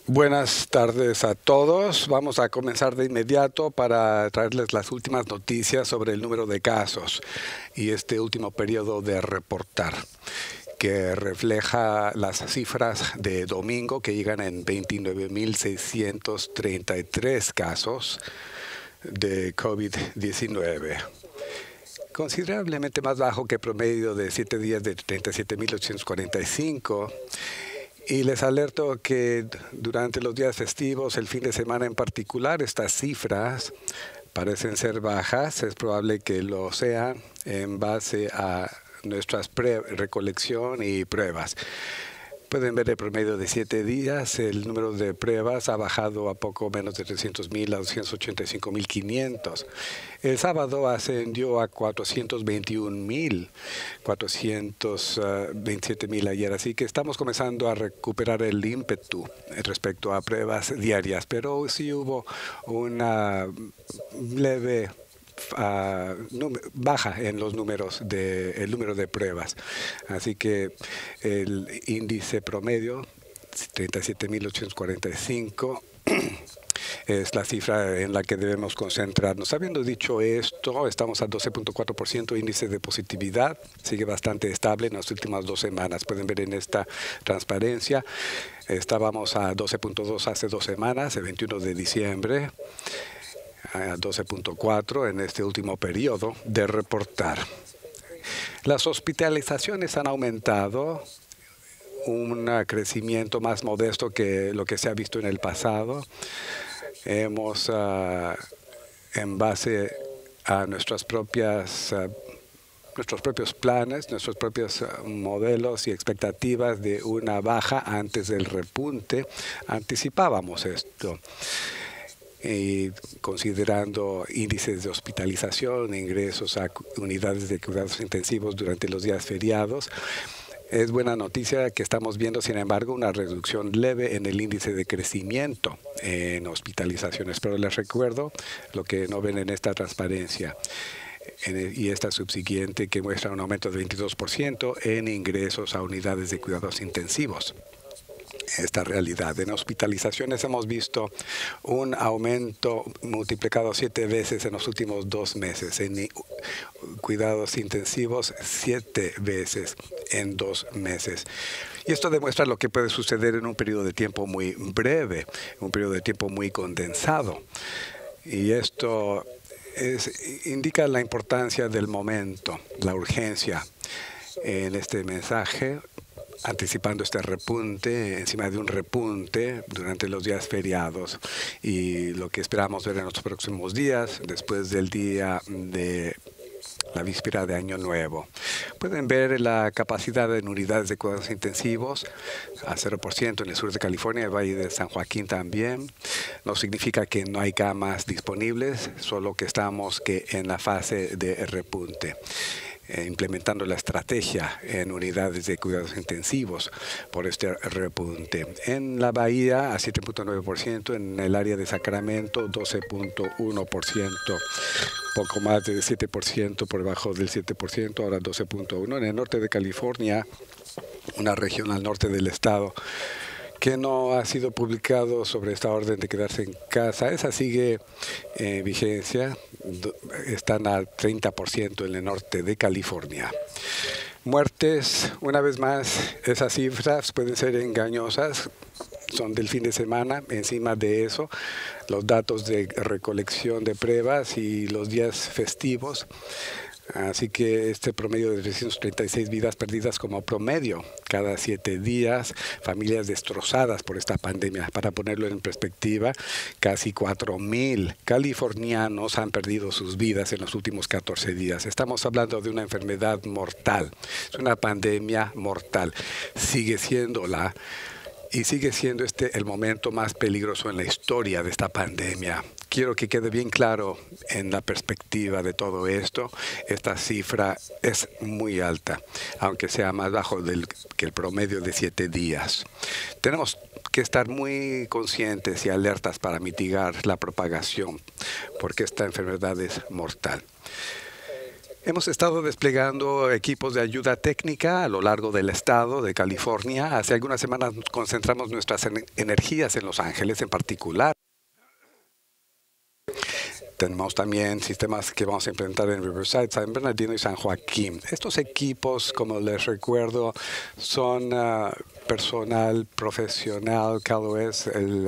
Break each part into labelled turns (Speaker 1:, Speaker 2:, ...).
Speaker 1: Buenas tardes a todos. Vamos a comenzar de inmediato para traerles las últimas noticias sobre el número de casos y este último periodo de reportar, que refleja las cifras de domingo que llegan en 29.633 casos de COVID-19. Considerablemente más bajo que promedio de 7 días de 37.845. Y les alerto que durante los días festivos, el fin de semana en particular, estas cifras parecen ser bajas. Es probable que lo sean en base a nuestras recolección y pruebas. Pueden ver el promedio de 7 días. El número de pruebas ha bajado a poco menos de 300,000 a 285,500. El sábado ascendió a 421,000, 427,000 ayer. Así que estamos comenzando a recuperar el ímpetu respecto a pruebas diarias. Pero sí hubo una leve baja en los números el número de pruebas. Así que el índice promedio, 37.845, es la cifra en la que debemos concentrarnos. Habiendo dicho esto, estamos a 12.4% índice de positividad. Sigue bastante estable en las últimas 2 semanas. Pueden ver en esta transparencia. Estábamos a 12.2 hace 2 semanas, el 21 de diciembre. A 12.4 en este último periodo de reportar. Las hospitalizaciones han aumentado, un crecimiento más modesto que lo que se ha visto en el pasado. Hemos, en base a nuestros propios planes, nuestros propios modelos y expectativas de una baja antes del repunte, anticipábamos esto. Y considerando índices de hospitalización, ingresos a unidades de cuidados intensivos durante los días feriados, es buena noticia que estamos viendo, sin embargo, una reducción leve en el índice de crecimiento en hospitalizaciones. Pero les recuerdo lo que no ven en esta transparencia y esta subsiguiente, que muestra un aumento de 22% en ingresos a unidades de cuidados intensivos. Esta realidad. En hospitalizaciones hemos visto un aumento multiplicado 7 veces en los últimos 2 meses. En cuidados intensivos, 7 veces en 2 meses. Y esto demuestra lo que puede suceder en un periodo de tiempo muy breve, un periodo de tiempo muy condensado. Y esto indica la importancia del momento, la urgencia en este mensaje, anticipando este repunte, encima de un repunte durante los días feriados, y lo que esperamos ver en los próximos días, después del día de la víspera de Año Nuevo. Pueden ver la capacidad en unidades de cuidados intensivos a 0% en el sur de California, el Valle de San Joaquín también. No significa que no hay camas disponibles, solo que estamos en la fase de repunte. Implementando la estrategia en unidades de cuidados intensivos por este repunte. En la Bahía, a 7.9%, en el área de Sacramento, 12.1%, poco más de 7%, por debajo del 7%, ahora 12.1%. En el norte de California, una región al norte del estado, que no ha sido publicado sobre esta orden de quedarse en casa. Esa sigue en vigencia. Están al 30% en el norte de California. Muertes, una vez más, esas cifras pueden ser engañosas. Son del fin de semana. Encima de eso, los datos de recolección de pruebas y los días festivos. Así que este promedio de 336 vidas perdidas como promedio cada 7 días, familias destrozadas por esta pandemia. Para ponerlo en perspectiva, casi 4,000 californianos han perdido sus vidas en los últimos 14 días. Estamos hablando de una enfermedad mortal, es una pandemia mortal. Sigue siéndola. Y sigue siendo el momento más peligroso en la historia de esta pandemia. Quiero que quede bien claro en la perspectiva de todo esto, esta cifra es muy alta, aunque sea más bajo que el promedio de 7 días. Tenemos que estar muy conscientes y alertas para mitigar la propagación, porque esta enfermedad es mortal. Hemos estado desplegando equipos de ayuda técnica a lo largo del estado de California. Hace algunas semanas concentramos nuestras energías en Los Ángeles en particular. Tenemos también sistemas que vamos a implementar en Riverside, San Bernardino y San Joaquín. Estos equipos, como les recuerdo, son personal profesional, CalOS, el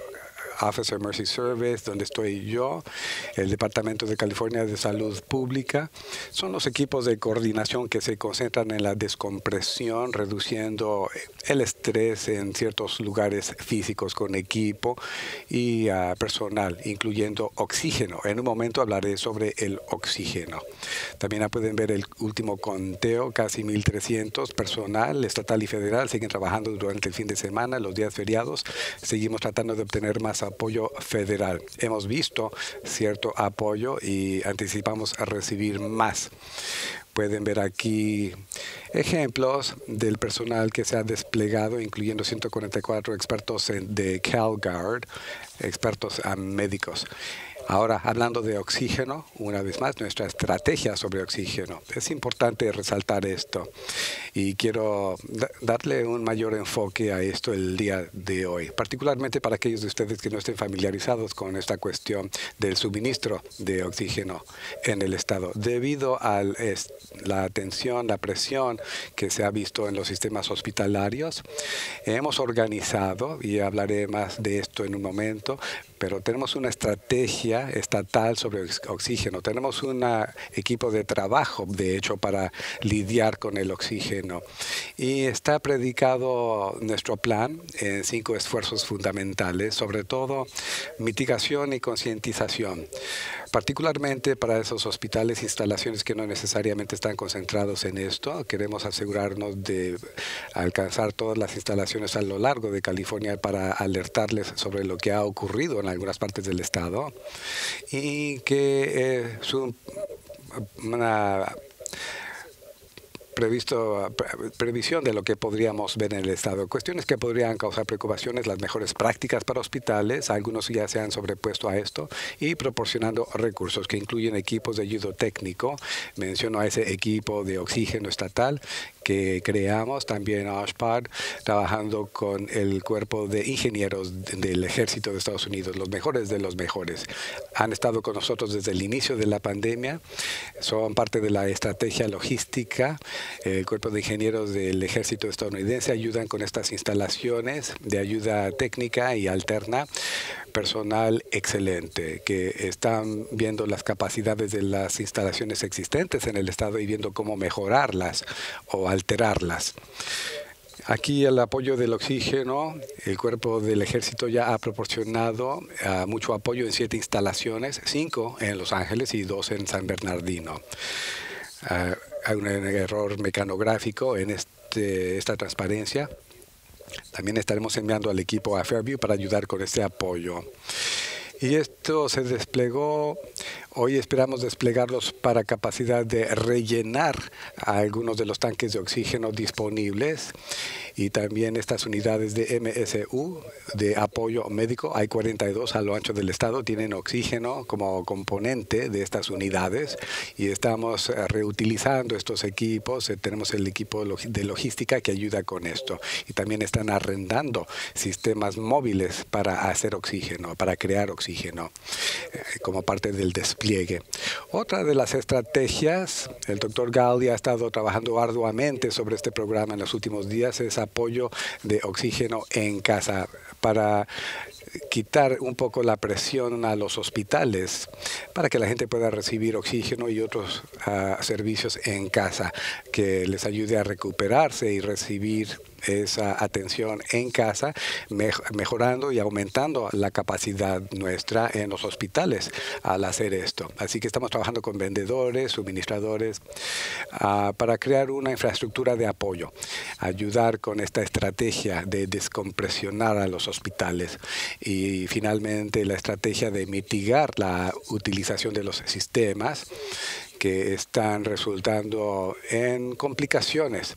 Speaker 1: Office of Mercy Service, donde estoy yo, el Departamento de California de Salud Pública. Son los equipos de coordinación que se concentran en la descompresión, reduciendo el estrés en ciertos lugares físicos con equipo y personal, incluyendo oxígeno. En un momento hablaré sobre el oxígeno. También pueden ver el último conteo, casi 1,300 personal estatal y federal siguen trabajando durante el fin de semana, los días feriados. Seguimos tratando de obtener más apoyo federal. Hemos visto cierto apoyo y anticipamos a recibir más. Pueden ver aquí ejemplos del personal que se ha desplegado, incluyendo 144 expertos de CalGuard, expertos médicos. Ahora, hablando de oxígeno, una vez más, nuestra estrategia sobre oxígeno. Es importante resaltar esto y quiero darle un mayor enfoque a esto el día de hoy, particularmente para aquellos de ustedes que no estén familiarizados con esta cuestión del suministro de oxígeno en el estado. Debido a la atención, la presión que se ha visto en los sistemas hospitalarios, hemos organizado, y hablaré más de esto en un momento, pero tenemos una estrategia estatal sobre oxígeno. Tenemos un equipo de trabajo, de hecho, para lidiar con el oxígeno. Y está predicado nuestro plan en 5 esfuerzos fundamentales, sobre todo mitigación y concientización, particularmente para esos hospitales, instalaciones que no necesariamente están concentrados en esto. Queremos asegurarnos de alcanzar todas las instalaciones a lo largo de California para alertarles sobre lo que ha ocurrido en algunas partes del estado y que es una previsión de lo que podríamos ver en el estado. Cuestiones que podrían causar preocupaciones, las mejores prácticas para hospitales, algunos ya se han sobrepuesto a esto, y proporcionando recursos que incluyen equipos de ayuda técnico. Menciono a ese equipo de oxígeno estatal que creamos, también OSHPD, trabajando con el cuerpo de ingenieros del Ejército de Estados Unidos, los mejores de los mejores. Han estado con nosotros desde el inicio de la pandemia, son parte de la estrategia logística. El cuerpo de ingenieros del Ejército estadounidense ayudan con estas instalaciones de ayuda técnica y alterna. Personal excelente que están viendo las capacidades de las instalaciones existentes en el estado y viendo cómo mejorarlas o alterarlas. Aquí el apoyo del oxígeno, el cuerpo del ejército ya ha proporcionado mucho apoyo en 7 instalaciones, 5 en Los Ángeles y 2 en San Bernardino. Hay un error mecanográfico en esta transparencia. También estaremos enviando al equipo a Fairview para ayudar con este apoyo. Y esto se desplegó. Hoy esperamos desplegarlos para capacidad de rellenar algunos de los tanques de oxígeno disponibles y también estas unidades de MSU de apoyo médico. Hay 42 a lo ancho del estado, tienen oxígeno como componente de estas unidades y estamos reutilizando estos equipos. Tenemos el equipo de logística que ayuda con esto y también están arrendando sistemas móviles para hacer oxígeno, para crear oxígeno como parte del despliegue. Otra de las estrategias, el doctor Galdi ha estado trabajando arduamente sobre este programa en los últimos días, es apoyo de oxígeno en casa para quitar un poco la presión a los hospitales para que la gente pueda recibir oxígeno y otros servicios en casa que les ayude a recuperarse y recibir esa atención en casa, mejorando y aumentando la capacidad nuestra en los hospitales al hacer esto. Así que estamos trabajando con vendedores, suministradores, para crear una infraestructura de apoyo, ayudar con esta estrategia de descompresionar a los hospitales y finalmente la estrategia de mitigar la utilización de los sistemas que están resultando en complicaciones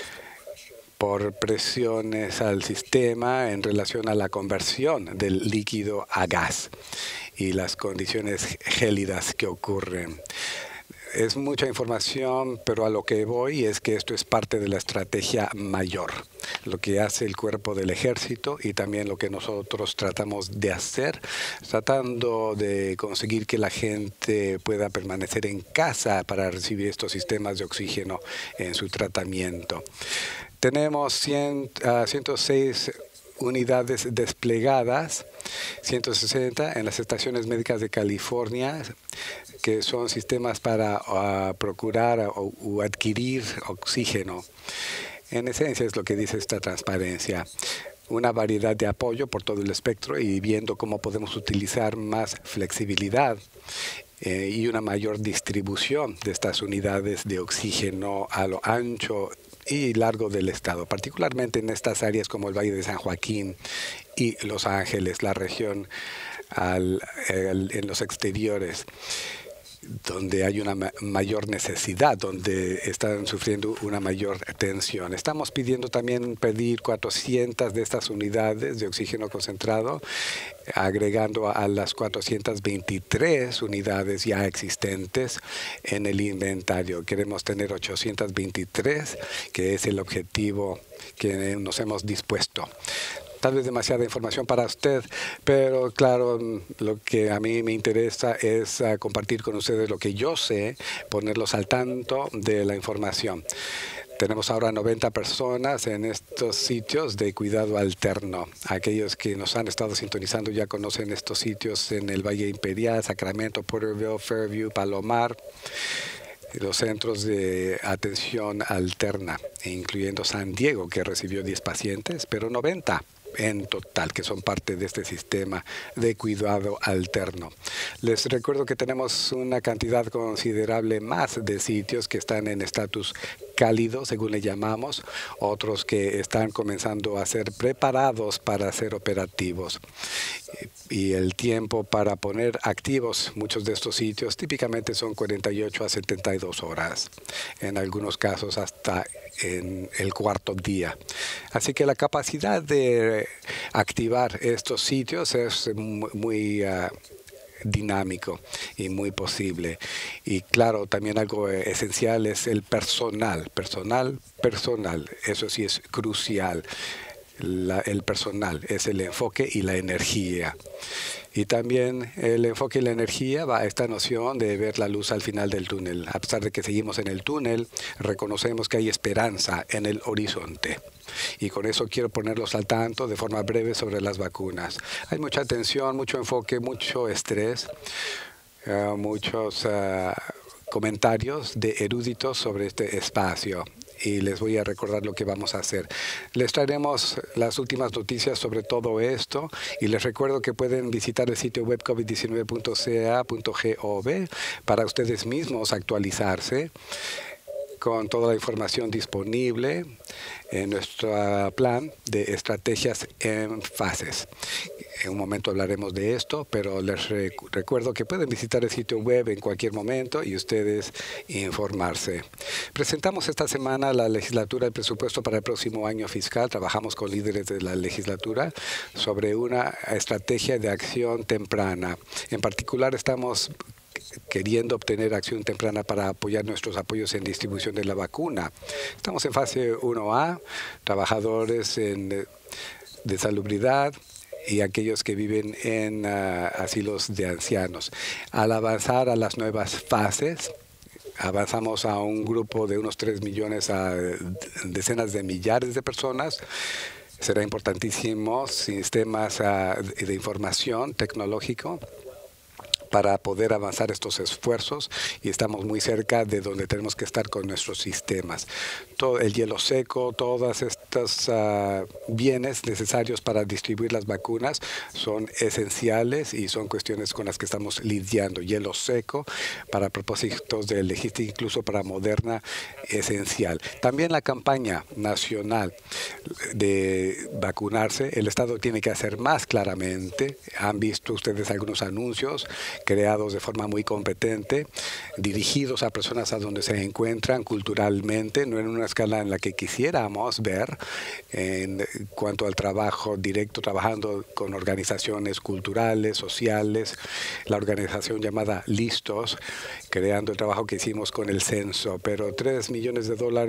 Speaker 1: por presiones al sistema en relación a la conversión del líquido a gas y las condiciones gélidas que ocurren. es mucha información, pero a lo que voy es que esto es parte de la estrategia mayor, lo que hace el cuerpo del ejército y también lo que nosotros tratamos de hacer, tratando de conseguir que la gente pueda permanecer en casa para recibir estos sistemas de oxígeno en su tratamiento. Tenemos 106 unidades desplegadas, 160 en las estaciones médicas de California, que son sistemas para procurar o adquirir oxígeno. En esencia es lo que dice esta transparencia. Una variedad de apoyo por todo el espectro y viendo cómo podemos utilizar más flexibilidad y una mayor distribución de estas unidades de oxígeno a lo ancho y largo del estado, particularmente en estas áreas como el Valle de San Joaquín y Los Ángeles, la región en los exteriores, donde hay una mayor necesidad, donde están sufriendo una mayor tensión. Estamos pidiendo también pedir 400 de estas unidades de oxígeno concentrado, agregando a las 423 unidades ya existentes en el inventario. Queremos tener 823, que es el objetivo que nos hemos dispuesto. Tal vez demasiada información para usted, pero claro, lo que a mí me interesa es compartir con ustedes lo que yo sé, ponerlos al tanto de la información. Tenemos ahora 90 personas en estos sitios de cuidado alterno. Aquellos que nos han estado sintonizando ya conocen estos sitios en el Valle Imperial, Sacramento, Porterville, Fairview, Palomar, los centros de atención alterna, incluyendo San Diego, que recibió 10 pacientes, pero 90 en total, que son parte de este sistema de cuidado alterno. Les recuerdo que tenemos una cantidad considerable más de sitios que están en estatus cálido, según le llamamos, otros que están comenzando a ser preparados para ser operativos. Y el tiempo para poner activos muchos de estos sitios típicamente son 48 a 72 horas, en algunos casos hasta en el cuarto día. Así que la capacidad de activar estos sitios es muy dinámico y muy posible. Y claro, también algo esencial es el personal. Eso sí es crucial. El personal es el enfoque y la energía. Y también el enfoque y la energía va a esta noción de ver la luz al final del túnel. A pesar de que seguimos en el túnel, reconocemos que hay esperanza en el horizonte. Y con eso quiero ponerlos al tanto de forma breve sobre las vacunas. Hay mucha tensión, mucho enfoque, mucho estrés, muchos comentarios de eruditos sobre este espacio. Y les voy a recordar lo que vamos a hacer. Les traeremos las últimas noticias sobre todo esto y les recuerdo que pueden visitar el sitio web covid19.ca.gov para ustedes mismos actualizarse con toda la información disponible en nuestro plan de estrategias en fases. En un momento hablaremos de esto, pero les recuerdo que pueden visitar el sitio web en cualquier momento y ustedes informarse. Presentamos esta semana la legislatura, el presupuesto para el próximo año fiscal. Trabajamos con líderes de la legislatura sobre una estrategia de acción temprana. En particular, estamos queriendo obtener acción temprana para apoyar nuestros apoyos en distribución de la vacuna. Estamos en fase 1A, trabajadores de salubridad y aquellos que viven en asilos de ancianos. Al avanzar a las nuevas fases, avanzamos a un grupo de unos 3 millones a decenas de millares de personas. Será importantísimo sistemas de información tecnológico para poder avanzar estos esfuerzos y estamos muy cerca de donde tenemos que estar con nuestros sistemas. Todo el hielo seco, todos estos bienes necesarios para distribuir las vacunas son esenciales y son cuestiones con las que estamos lidiando. Hielo seco para propósitos de logística, incluso para Moderna, esencial. También la campaña nacional de vacunarse, el Estado tiene que hacer más claramente. Han visto ustedes algunos anuncios creados de forma muy competente, dirigidos a personas a donde se encuentran culturalmente, no en una escala en la que quisiéramos ver en cuanto al trabajo directo, trabajando con organizaciones culturales, sociales, la organización llamada Listos, creando el trabajo que hicimos con el censo, pero $3 millones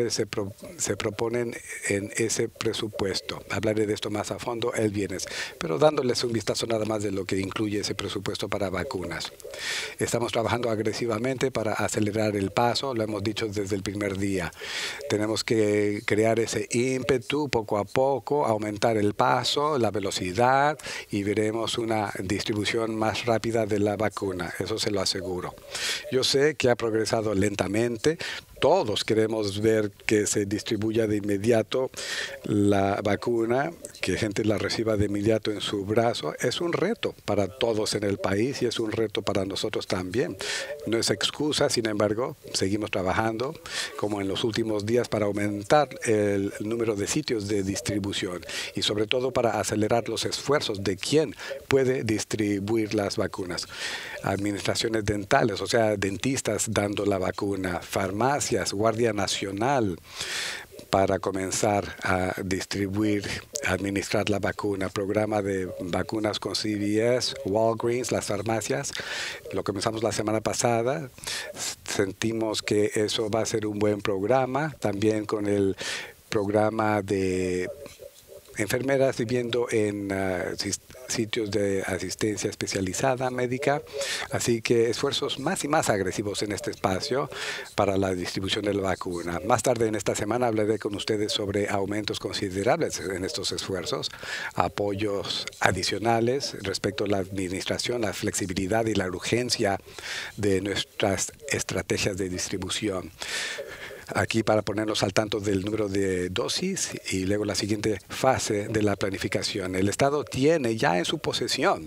Speaker 1: se proponen en ese presupuesto. Hablaré de esto más a fondo el viernes, pero dándoles un vistazo nada más de lo que incluye ese presupuesto para vacunas. Estamos trabajando agresivamente para acelerar el paso, lo hemos dicho desde el primer día. Tenemos que crear ese ímpetu poco a poco, aumentar el paso, la velocidad y veremos una distribución más rápida de la vacuna, eso se lo aseguro. Yo sé que ha progresado lentamente. Todos queremos ver que se distribuya de inmediato la vacuna, que gente la reciba de inmediato en su brazo. Es un reto para todos en el país y es un reto para nosotros también. No es excusa, sin embargo, seguimos trabajando como en los últimos días para aumentar el número de sitios de distribución y sobre todo para acelerar los esfuerzos de quien puede distribuir las vacunas. Administraciones dentales, o sea, dentistas dando la vacuna, farmacias, Guardia Nacional para comenzar a distribuir, administrar la vacuna, programa de vacunas con CVS, Walgreens, las farmacias. Lo comenzamos la semana pasada. Sentimos que eso va a ser un buen programa. También con el programa de enfermeras viviendo en sitios de asistencia especializada médica, así que esfuerzos más y más agresivos en este espacio para la distribución de la vacuna. Más tarde en esta semana hablaré con ustedes sobre aumentos considerables en estos esfuerzos, apoyos adicionales respecto a la administración, la flexibilidad y la urgencia de nuestras estrategias de distribución. Aquí para ponernos al tanto del número de dosis y luego la siguiente fase de la planificación. El Estado tiene ya en su posesión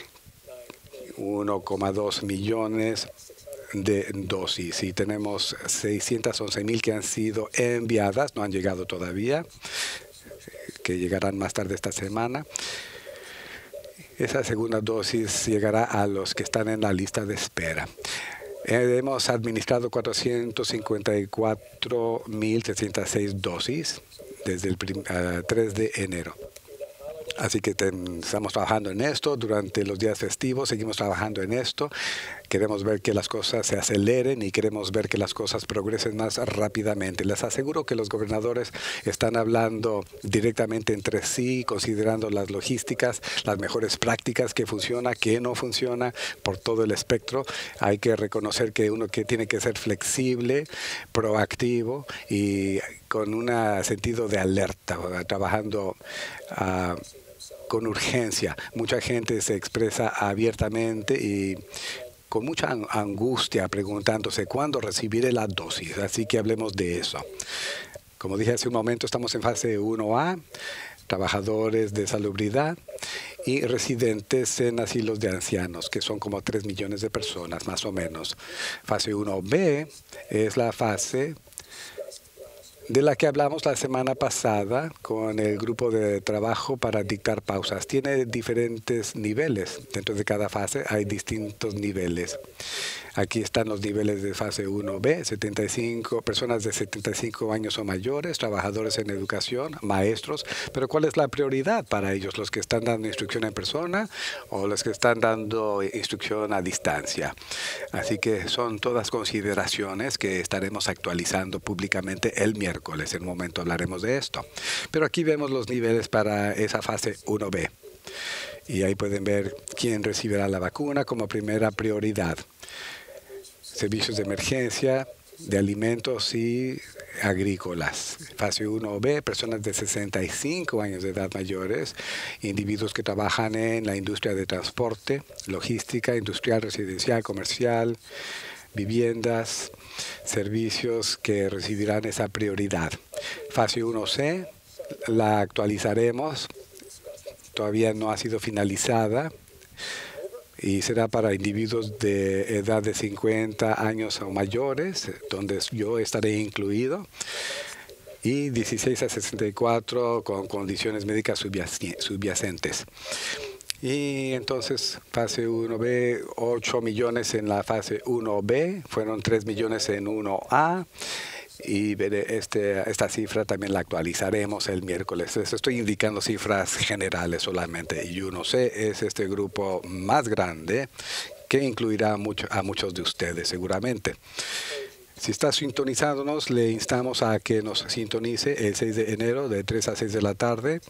Speaker 1: 1,2 millones de dosis y tenemos 611,000 que han sido enviadas, no han llegado todavía, que llegarán más tarde esta semana. Esa segunda dosis llegará a los que están en la lista de espera. Hemos administrado 454,306 dosis desde el 3 de enero. Así que estamos trabajando en esto durante los días festivos, seguimos trabajando en esto. Queremos ver que las cosas se aceleren y queremos ver que las cosas progresen más rápidamente. Les aseguro que los gobernadores están hablando directamente entre sí, considerando las logísticas, las mejores prácticas, qué funciona, qué no funciona, por todo el espectro. Hay que reconocer que uno que tiene que ser flexible, proactivo y con un sentido de alerta, trabajando con urgencia. Mucha gente se expresa abiertamente y con mucha angustia preguntándose cuándo recibiré la dosis. Así que hablemos de eso. Como dije hace un momento, estamos en fase 1A, trabajadores de salubridad y residentes en asilos de ancianos, que son como 3 millones de personas, más o menos. Fase 1B es la fase de la que hablamos la semana pasada con el grupo de trabajo para dictar pausas. Tiene diferentes niveles. Dentro de cada fase hay distintos niveles. Aquí están los niveles de fase 1B, personas de 75 años o mayores, trabajadores en educación, maestros. Pero ¿cuál es la prioridad para ellos? ¿Los que están dando instrucción en persona o los que están dando instrucción a distancia? Así que son todas consideraciones que estaremos actualizando públicamente el miércoles. En un momento hablaremos de esto. Pero aquí vemos los niveles para esa fase 1B. Y ahí pueden ver quién recibirá la vacuna como primera prioridad. Servicios de emergencia, de alimentos y agrícolas. Fase 1B, personas de 65 años de edad mayores, individuos que trabajan en la industria de transporte, logística, industrial, residencial, comercial, viviendas, servicios que recibirán esa prioridad. Fase 1C, la actualizaremos, todavía no ha sido finalizada, y será para individuos de edad de 50 años o mayores, donde yo estaré incluido, y 16 a 64 con condiciones médicas subyacentes. Y entonces, fase 1B, 8 millones en la fase 1B, fueron 3 millones en 1A. Y esta cifra también la actualizaremos el miércoles. Estoy indicando cifras generales solamente. Y 1C es este grupo más grande que incluirá a muchos de ustedes seguramente. Si está sintonizándonos, le instamos a que nos sintonice el 6 de enero de 3 a 6 de la tarde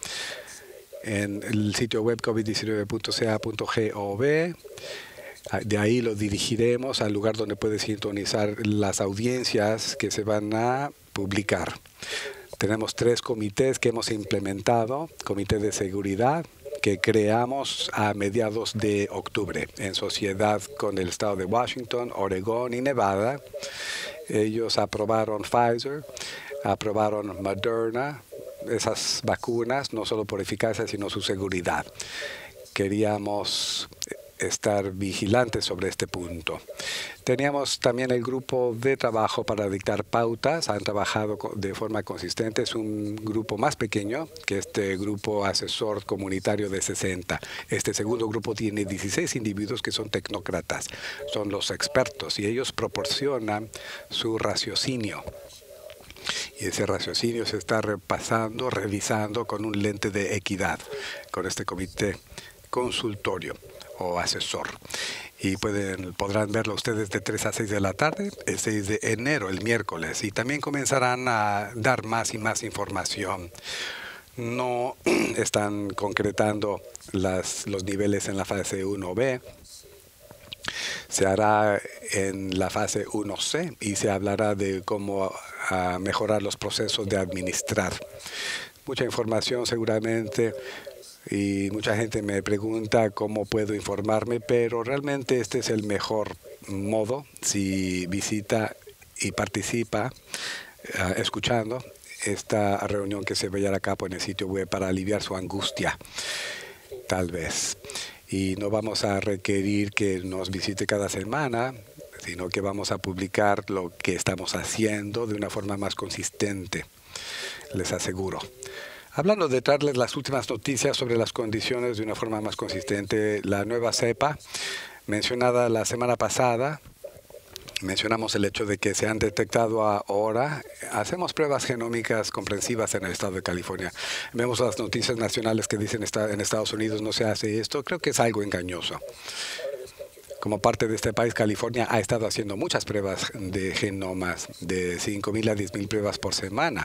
Speaker 1: en el sitio web covid19.ca.gov. De ahí lo dirigiremos al lugar donde puede sintonizar las audiencias que se van a publicar. Tenemos 3 comités que hemos implementado. Comité de seguridad, que creamos a mediados de octubre en sociedad con el estado de Washington, Oregón y Nevada. Ellos aprobaron Pfizer, aprobaron Moderna, esas vacunas, no solo por eficacia, sino su seguridad. Queríamos estar vigilantes sobre este punto. Teníamos también el grupo de trabajo para dictar pautas. Han trabajado de forma consistente. Es un grupo más pequeño que este grupo asesor comunitario de 60. Este segundo grupo tiene 16 individuos que son tecnócratas. Son los expertos y ellos proporcionan su raciocinio. Y ese raciocinio se está repasando, revisando con un lente de equidad, con este comité consultorio o asesor. Y podrán verlo ustedes de 3 a 6 de la tarde, el 6 de enero, el miércoles. Y también comenzarán a dar más y más información. No están concretando los niveles en la fase 1B. Se hará en la fase 1C y se hablará de cómo mejorar los procesos de administrar. Mucha información seguramente. Y mucha gente me pregunta cómo puedo informarme, pero realmente este es el mejor modo si visita y participa escuchando esta reunión que se llevará a cabo en el sitio web para aliviar su angustia, tal vez. Y no vamos a requerir que nos visite cada semana, sino que vamos a publicar lo que estamos haciendo de una forma más consistente, les aseguro. Hablando de darles las últimas noticias sobre las condiciones de una forma más consistente, la nueva cepa, mencionada la semana pasada, mencionamos el hecho de que se han detectado ahora. Hacemos pruebas genómicas comprensivas en el estado de California. Vemos las noticias nacionales que dicen en Estados Unidos no se hace esto. Creo que es algo engañoso. Como parte de este país, California ha estado haciendo muchas pruebas de genomas, de 5.000 a 10.000 pruebas por semana.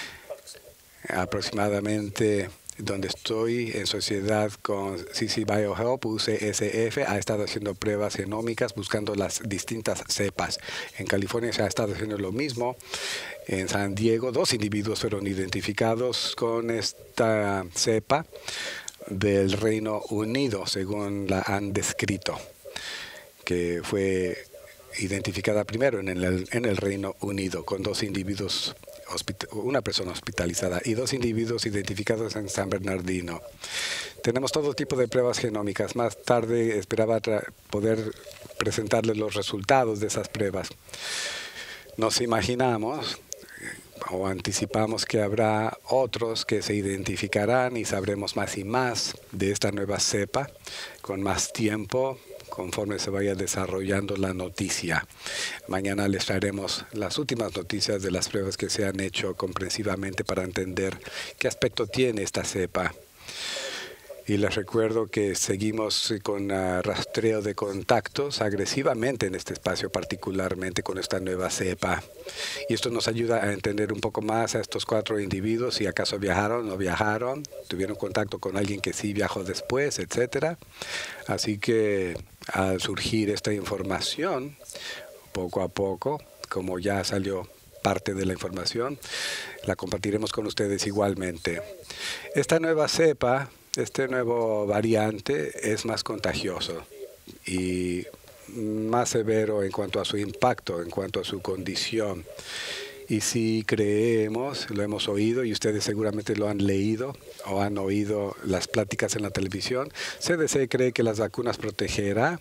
Speaker 1: Aproximadamente donde estoy en sociedad con CC BioHelp, UCSF, ha estado haciendo pruebas genómicas buscando las distintas cepas. En California se ha estado haciendo lo mismo. En San Diego, 2 individuos fueron identificados con esta cepa del Reino Unido, según la han descrito, que fue identificada primero en el Reino Unido, con 2 individuos, una persona hospitalizada y 2 individuos identificados en San Bernardino. Tenemos todo tipo de pruebas genómicas. Más tarde esperaba poder presentarles los resultados de esas pruebas. Nos imaginamos o anticipamos que habrá otros que se identificarán y sabremos más y más de esta nueva cepa con más tiempo, conforme se vaya desarrollando la noticia. Mañana les traeremos las últimas noticias de las pruebas que se han hecho comprensivamente para entender qué aspecto tiene esta cepa. Y les recuerdo que seguimos con rastreo de contactos agresivamente en este espacio, particularmente con esta nueva cepa. Y esto nos ayuda a entender un poco más a estos 4 individuos, si acaso viajaron, no viajaron, tuvieron contacto con alguien que sí viajó después, etcétera. Así que al surgir esta información, poco a poco, como ya salió parte de la información, la compartiremos con ustedes igualmente. Esta nueva cepa, este nuevo variante es más contagioso y más severo en cuanto a su impacto, en cuanto a su condición. Y si creemos, lo hemos oído y ustedes seguramente lo han leído o han oído las pláticas en la televisión, CDC cree que las vacunas protegerán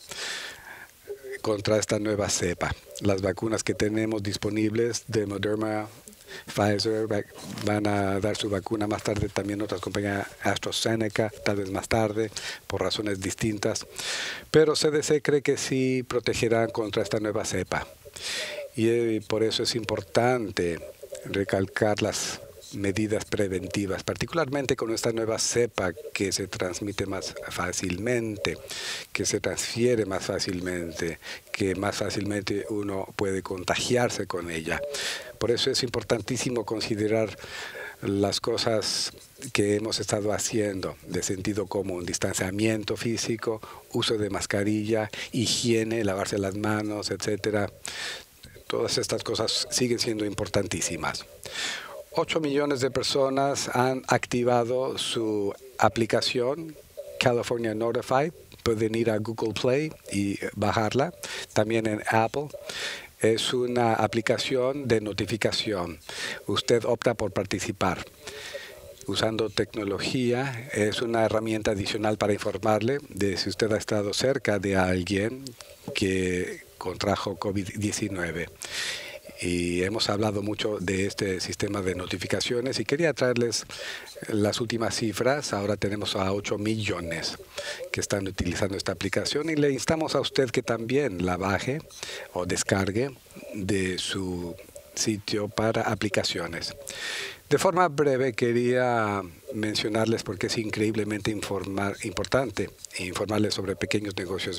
Speaker 1: contra esta nueva cepa. Las vacunas que tenemos disponibles de Moderna Pfizer van a dar su vacuna más tarde, también otras compañías, AstraZeneca, tal vez más tarde, por razones distintas. Pero CDC cree que sí protegerán contra esta nueva cepa. Y por eso es importante recalcar las medidas preventivas, particularmente con esta nueva cepa que se transmite más fácilmente, que se transfiere más fácilmente, que más fácilmente uno puede contagiarse con ella. Por eso es importantísimo considerar las cosas que hemos estado haciendo de sentido común: distanciamiento físico, uso de mascarilla, higiene, lavarse las manos, etcétera. Todas estas cosas siguen siendo importantísimas. 8 millones de personas han activado su aplicación California Notified. Pueden ir a Google Play y bajarla. También en Apple. Es una aplicación de notificación. Usted opta por participar. Usando tecnología, es una herramienta adicional para informarle de si usted ha estado cerca de alguien que contrajo COVID-19. Y hemos hablado mucho de este sistema de notificaciones y quería traerles las últimas cifras. Ahora tenemos a 8 millones que están utilizando esta aplicación y le instamos a usted que también la baje o descargue de su sitio para aplicaciones. De forma breve quería mencionarles porque es increíblemente importante informarles sobre pequeños negocios.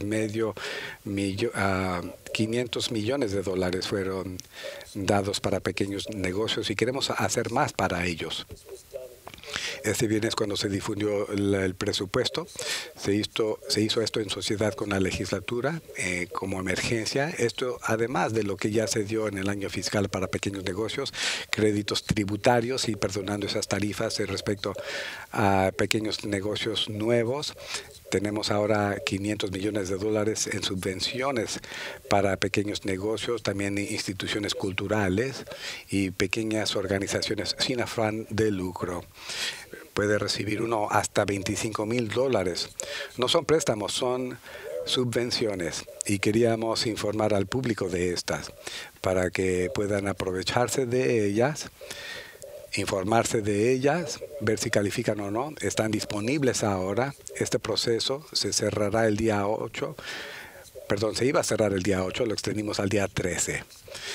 Speaker 1: 500 millones de dólares fueron dados para pequeños negocios y queremos hacer más para ellos. Este viernes, cuando se difundió el presupuesto, se hizo esto en sociedad con la legislatura como emergencia. Esto, además de lo que ya se dio en el año fiscal para pequeños negocios, créditos tributarios y perdonando esas tarifas respecto a pequeños negocios nuevos. Tenemos ahora 500 millones de dólares en subvenciones para pequeños negocios, también instituciones culturales y pequeñas organizaciones sin afán de lucro. Puede recibir uno hasta $25,000. No son préstamos, son subvenciones. Y queríamos informar al público de estas para que puedan aprovecharse de ellas, informarse de ellas, ver si califican o no. Están disponibles ahora. Este proceso se cerrará el día 8. Perdón, se iba a cerrar el día 8, lo extendimos al día 13.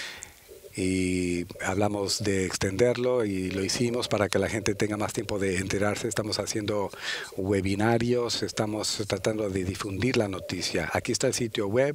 Speaker 1: Y hablamos de extenderlo y lo hicimos para que la gente tenga más tiempo de enterarse. Estamos haciendo webinarios, estamos tratando de difundir la noticia. Aquí está el sitio web,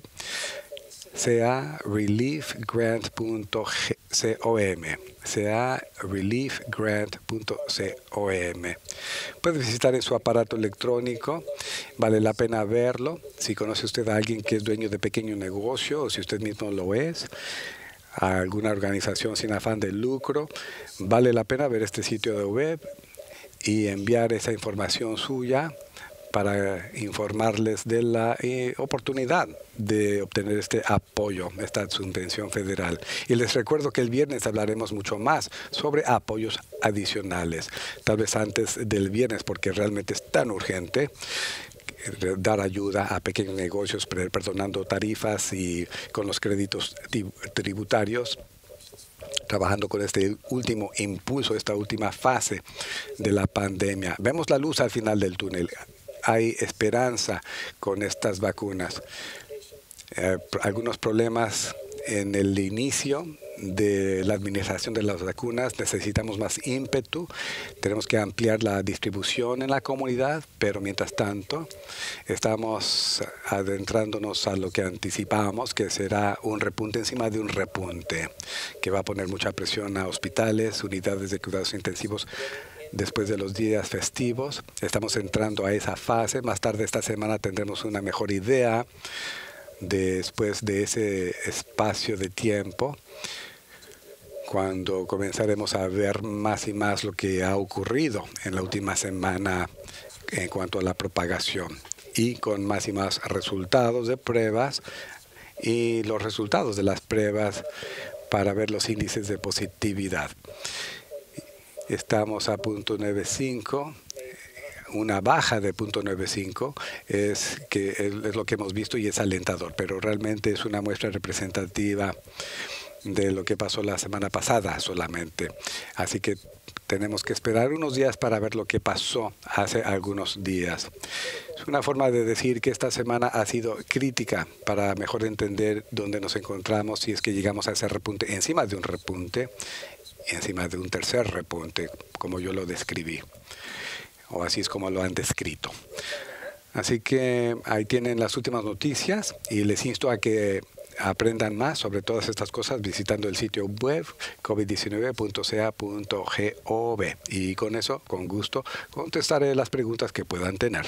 Speaker 1: reliefgrant.com. Puede visitar en su aparato electrónico. Vale la pena verlo. Si conoce usted a alguien que es dueño de pequeño negocio o si usted mismo lo es, a alguna organización sin afán de lucro, vale la pena ver este sitio de web y enviar esa información suya para informarles de la oportunidad de obtener este apoyo, esta subvención federal. Y les recuerdo que el viernes hablaremos mucho más sobre apoyos adicionales, tal vez antes del viernes, porque realmente es tan urgente dar ayuda a pequeños negocios, perdonando tarifas y con los créditos tributarios, trabajando con este último impulso, esta última fase de la pandemia. Vemos la luz al final del túnel. Hay esperanza con estas vacunas. Algunos problemas en el inicio de la administración de las vacunas, necesitamos más ímpetu, tenemos que ampliar la distribución en la comunidad, pero mientras tanto estamos adentrándonos a lo que anticipábamos, que será un repunte encima de un repunte, que va a poner mucha presión a hospitales, unidades de cuidados intensivos. Después de los días festivos, estamos entrando a esa fase. Más tarde esta semana tendremos una mejor idea después de ese espacio de tiempo, cuando comenzaremos a ver más y más lo que ha ocurrido en la última semana en cuanto a la propagación y con más y más resultados de pruebas y los resultados de las pruebas para ver los índices de positividad. Estamos a 0.95. Una baja de 0.95 es lo que hemos visto y es alentador, pero realmente es una muestra representativa de lo que pasó la semana pasada solamente. Así que tenemos que esperar unos días para ver lo que pasó hace algunos días. Es una forma de decir que esta semana ha sido crítica para mejor entender dónde nos encontramos si es que llegamos a ese repunte, encima de un repunte, encima de un tercer repunte, como yo lo describí, o así es como lo han descrito. Así que ahí tienen las últimas noticias y les insto a que aprendan más sobre todas estas cosas visitando el sitio web covid19.ca.gov. Y con eso, con gusto, contestaré las preguntas que puedan tener.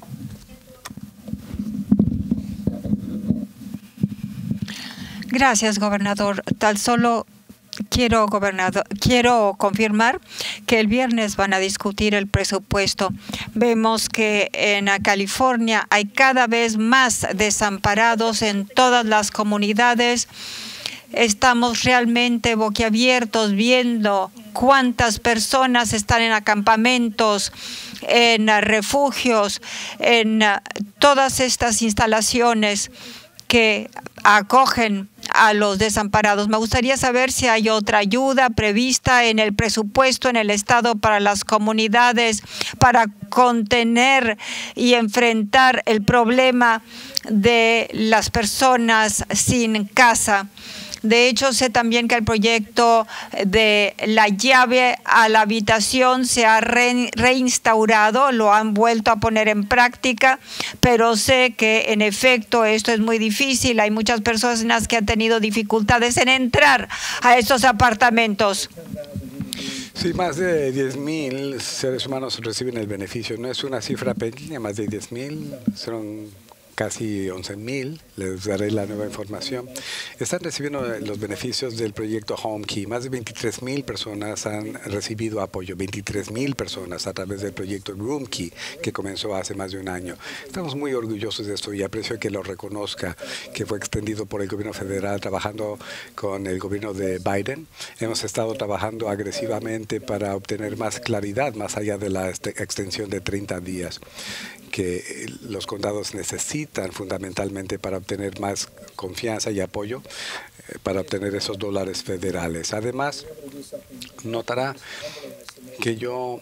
Speaker 2: Gracias, gobernador. Tan solo quiero confirmar que el viernes van a discutir el presupuesto. Vemos que en California hay cada vez más desamparados en todas las comunidades. Estamos realmente boquiabiertos viendo cuántas personas están en acampamentos, en refugios, en todas estas instalaciones que acogen a los desamparados. Me gustaría saber si hay otra ayuda prevista en el presupuesto en el Estado para las comunidades para contener y enfrentar el problema de las personas sin casa. De hecho, sé también que el proyecto de la llave a la habitación se ha reinstaurado, lo han vuelto a poner en práctica, pero sé que en efecto esto es muy difícil. Hay muchas personas que han tenido dificultades en entrar a estos apartamentos.
Speaker 1: Sí, más de 10.000 seres humanos reciben el beneficio. No es una cifra pequeña, más de 10.000, son casi 11.000, les daré la nueva información. Están recibiendo los beneficios del proyecto HomeKey. Más de 23.000 personas han recibido apoyo, 23.000 personas a través del proyecto RoomKey, que comenzó hace más de un año. Estamos muy orgullosos de esto y aprecio que lo reconozca, que fue extendido por el gobierno federal trabajando con el gobierno de Biden. Hemos estado trabajando agresivamente para obtener más claridad, más allá de la extensión de 30 días. Que los condados necesitan fundamentalmente para obtener más confianza y apoyo para obtener esos dólares federales. Además, notará que yo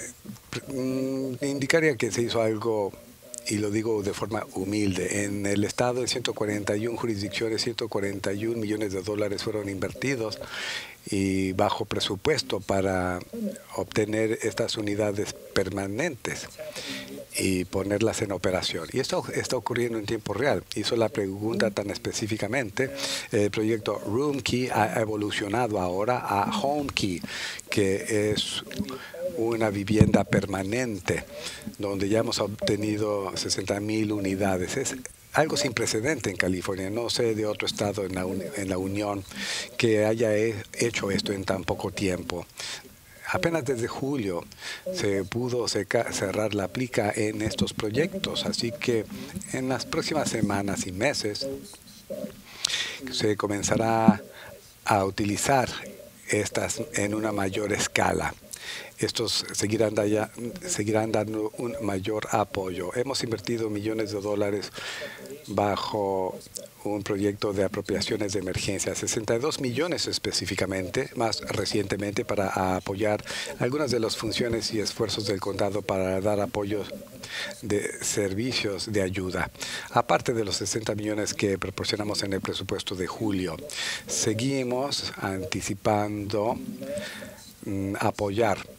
Speaker 1: indicaría que se hizo algo, y lo digo de forma humilde. En el estado, en 141 jurisdicciones, 141 millones de dólares fueron invertidos y bajo presupuesto para obtener estas unidades permanentes y ponerlas en operación. Y esto está ocurriendo en tiempo real. Hizo la pregunta tan específicamente. El proyecto RoomKey ha evolucionado ahora a HomeKey, que es una vivienda permanente, donde ya hemos obtenido 60.000 unidades. Es algo sin precedente en California. No sé de otro estado en la Unión que haya hecho esto en tan poco tiempo. Apenas desde julio se pudo cerrar la plica en estos proyectos, así que en las próximas semanas y meses se comenzará a utilizar estas en una mayor escala. Estos seguirán dando un mayor apoyo. Hemos invertido millones de dólares bajo un proyecto de apropiaciones de emergencia, 62 millones específicamente, más recientemente, para apoyar algunas de las funciones y esfuerzos del condado para dar apoyo de servicios de ayuda. Aparte de los 60 millones que proporcionamos en el presupuesto de julio, seguimos anticipando apoyar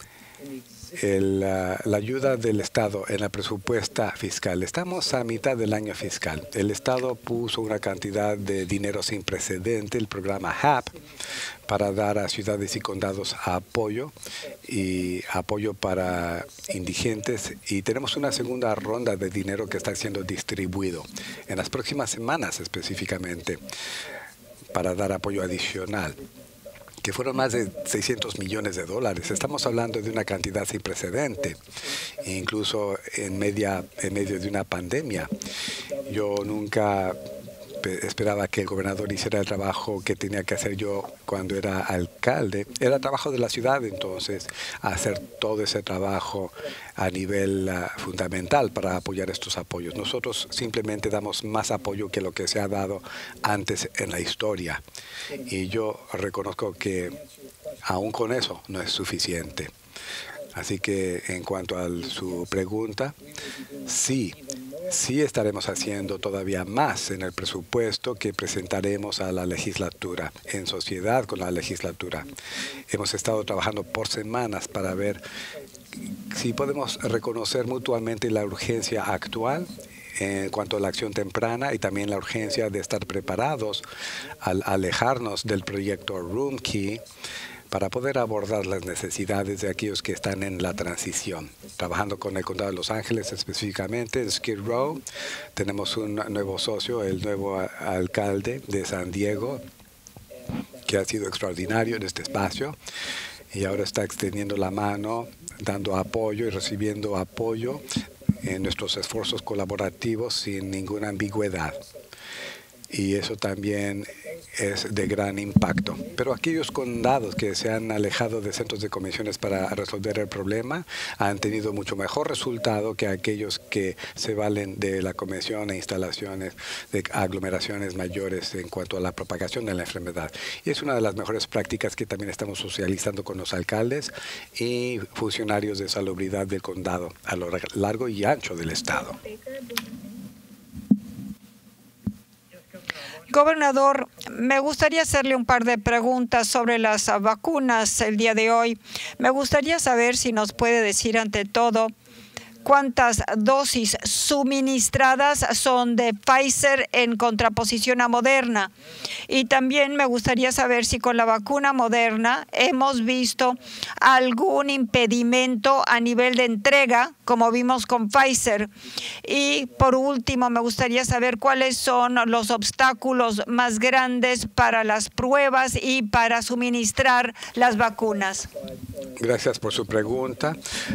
Speaker 1: la ayuda del Estado en la presupuesta fiscal. Estamos a mitad del año fiscal. El Estado puso una cantidad de dinero sin precedente, el programa HAP, para dar a ciudades y condados apoyo y apoyo para indigentes. Y tenemos una segunda ronda de dinero que está siendo distribuido en las próximas semanas específicamente para dar apoyo adicional, que fueron más de 600 millones de dólares. Estamos hablando de una cantidad sin precedente, incluso en medio de una pandemia. Yo nunca esperaba que el gobernador hiciera el trabajo que tenía que hacer yo cuando era alcalde. Era trabajo de la ciudad, entonces, hacer todo ese trabajo a nivel fundamental para apoyar estos apoyos. Nosotros simplemente damos más apoyo que lo que se ha dado antes en la historia. Y yo reconozco que aún con eso no es suficiente. Así que en cuanto a su pregunta, sí estaremos haciendo todavía más en el presupuesto que presentaremos a la legislatura, en sociedad con la legislatura. Hemos estado trabajando por semanas para ver si podemos reconocer mutuamente la urgencia actual en cuanto a la acción temprana y también la urgencia de estar preparados al alejarnos del proyecto Roomkey para poder abordar las necesidades de aquellos que están en la transición. Trabajando con el Condado de Los Ángeles específicamente, en Skid Row, tenemos un nuevo socio, el nuevo alcalde de San Diego, que ha sido extraordinario en este espacio y ahora está extendiendo la mano, dando apoyo y recibiendo apoyo en nuestros esfuerzos colaborativos sin ninguna ambigüedad. Y eso también es de gran impacto. Pero aquellos condados que se han alejado de centros de convenciones para resolver el problema han tenido mucho mejor resultado que aquellos que se valen de la convención e instalaciones de aglomeraciones mayores en cuanto a la propagación de la enfermedad. Y es una de las mejores prácticas que también estamos socializando con los alcaldes y funcionarios de salubridad del condado a lo largo y ancho del estado.
Speaker 2: Gobernador, me gustaría hacerle un par de preguntas sobre las vacunas el día de hoy. Me gustaría saber si nos puede decir ante todo cuántas dosis suministradas son de Pfizer en contraposición a Moderna. Y también me gustaría saber si con la vacuna Moderna hemos visto algún impedimento a nivel de entrega, como vimos con Pfizer. Y por último, me gustaría saber cuáles son los obstáculos más grandes para las pruebas y para suministrar las vacunas.
Speaker 1: Gracias por su pregunta.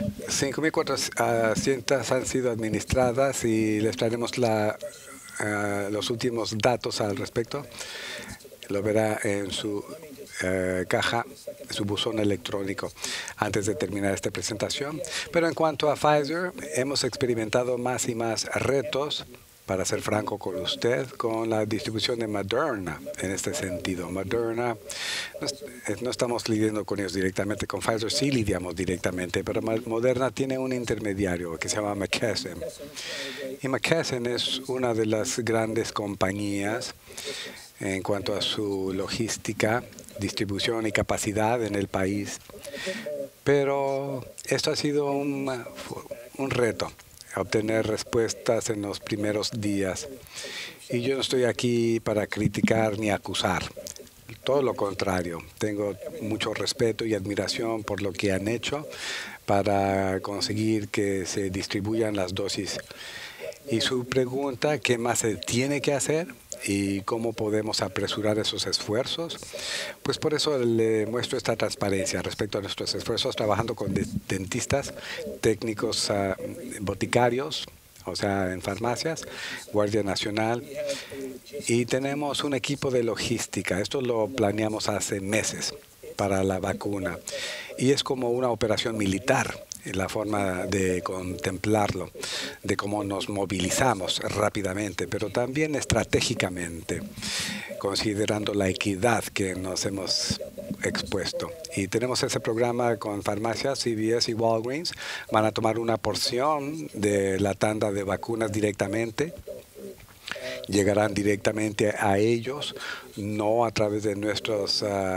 Speaker 1: 5.400 han sido administradas y les traeremos los últimos datos al respecto. Lo verá en su caja, su buzón electrónico antes de terminar esta presentación. Pero en cuanto a Pfizer, hemos experimentado más y más retos, para ser franco con usted, con la distribución de Moderna en este sentido. Moderna, no estamos lidiando con ellos directamente, con Pfizer sí lidiamos directamente, pero Moderna tiene un intermediario que se llama McKesson. Y McKesson es una de las grandes compañías en cuanto a su logística, distribución y capacidad en el país. Pero esto ha sido un reto, obtener respuestas en los primeros días. Y yo no estoy aquí para criticar ni acusar. Todo lo contrario. Tengo mucho respeto y admiración por lo que han hecho para conseguir que se distribuyan las dosis. Y su pregunta, ¿qué más se tiene que hacer? ¿Y cómo podemos apresurar esos esfuerzos? Pues por eso le muestro esta transparencia respecto a nuestros esfuerzos, trabajando con dentistas, técnicos boticarios, o sea, en farmacias, Guardia Nacional, y tenemos un equipo de logística. Esto lo planeamos hace meses para la vacuna, y es como una operación militar, la forma de contemplarlo, de cómo nos movilizamos rápidamente, pero también estratégicamente, considerando la equidad que nos hemos expuesto. Y tenemos ese programa con farmacias, CVS y Walgreens. Van a tomar una porción de la tanda de vacunas directamente. Llegarán directamente a ellos, no a través de nuestras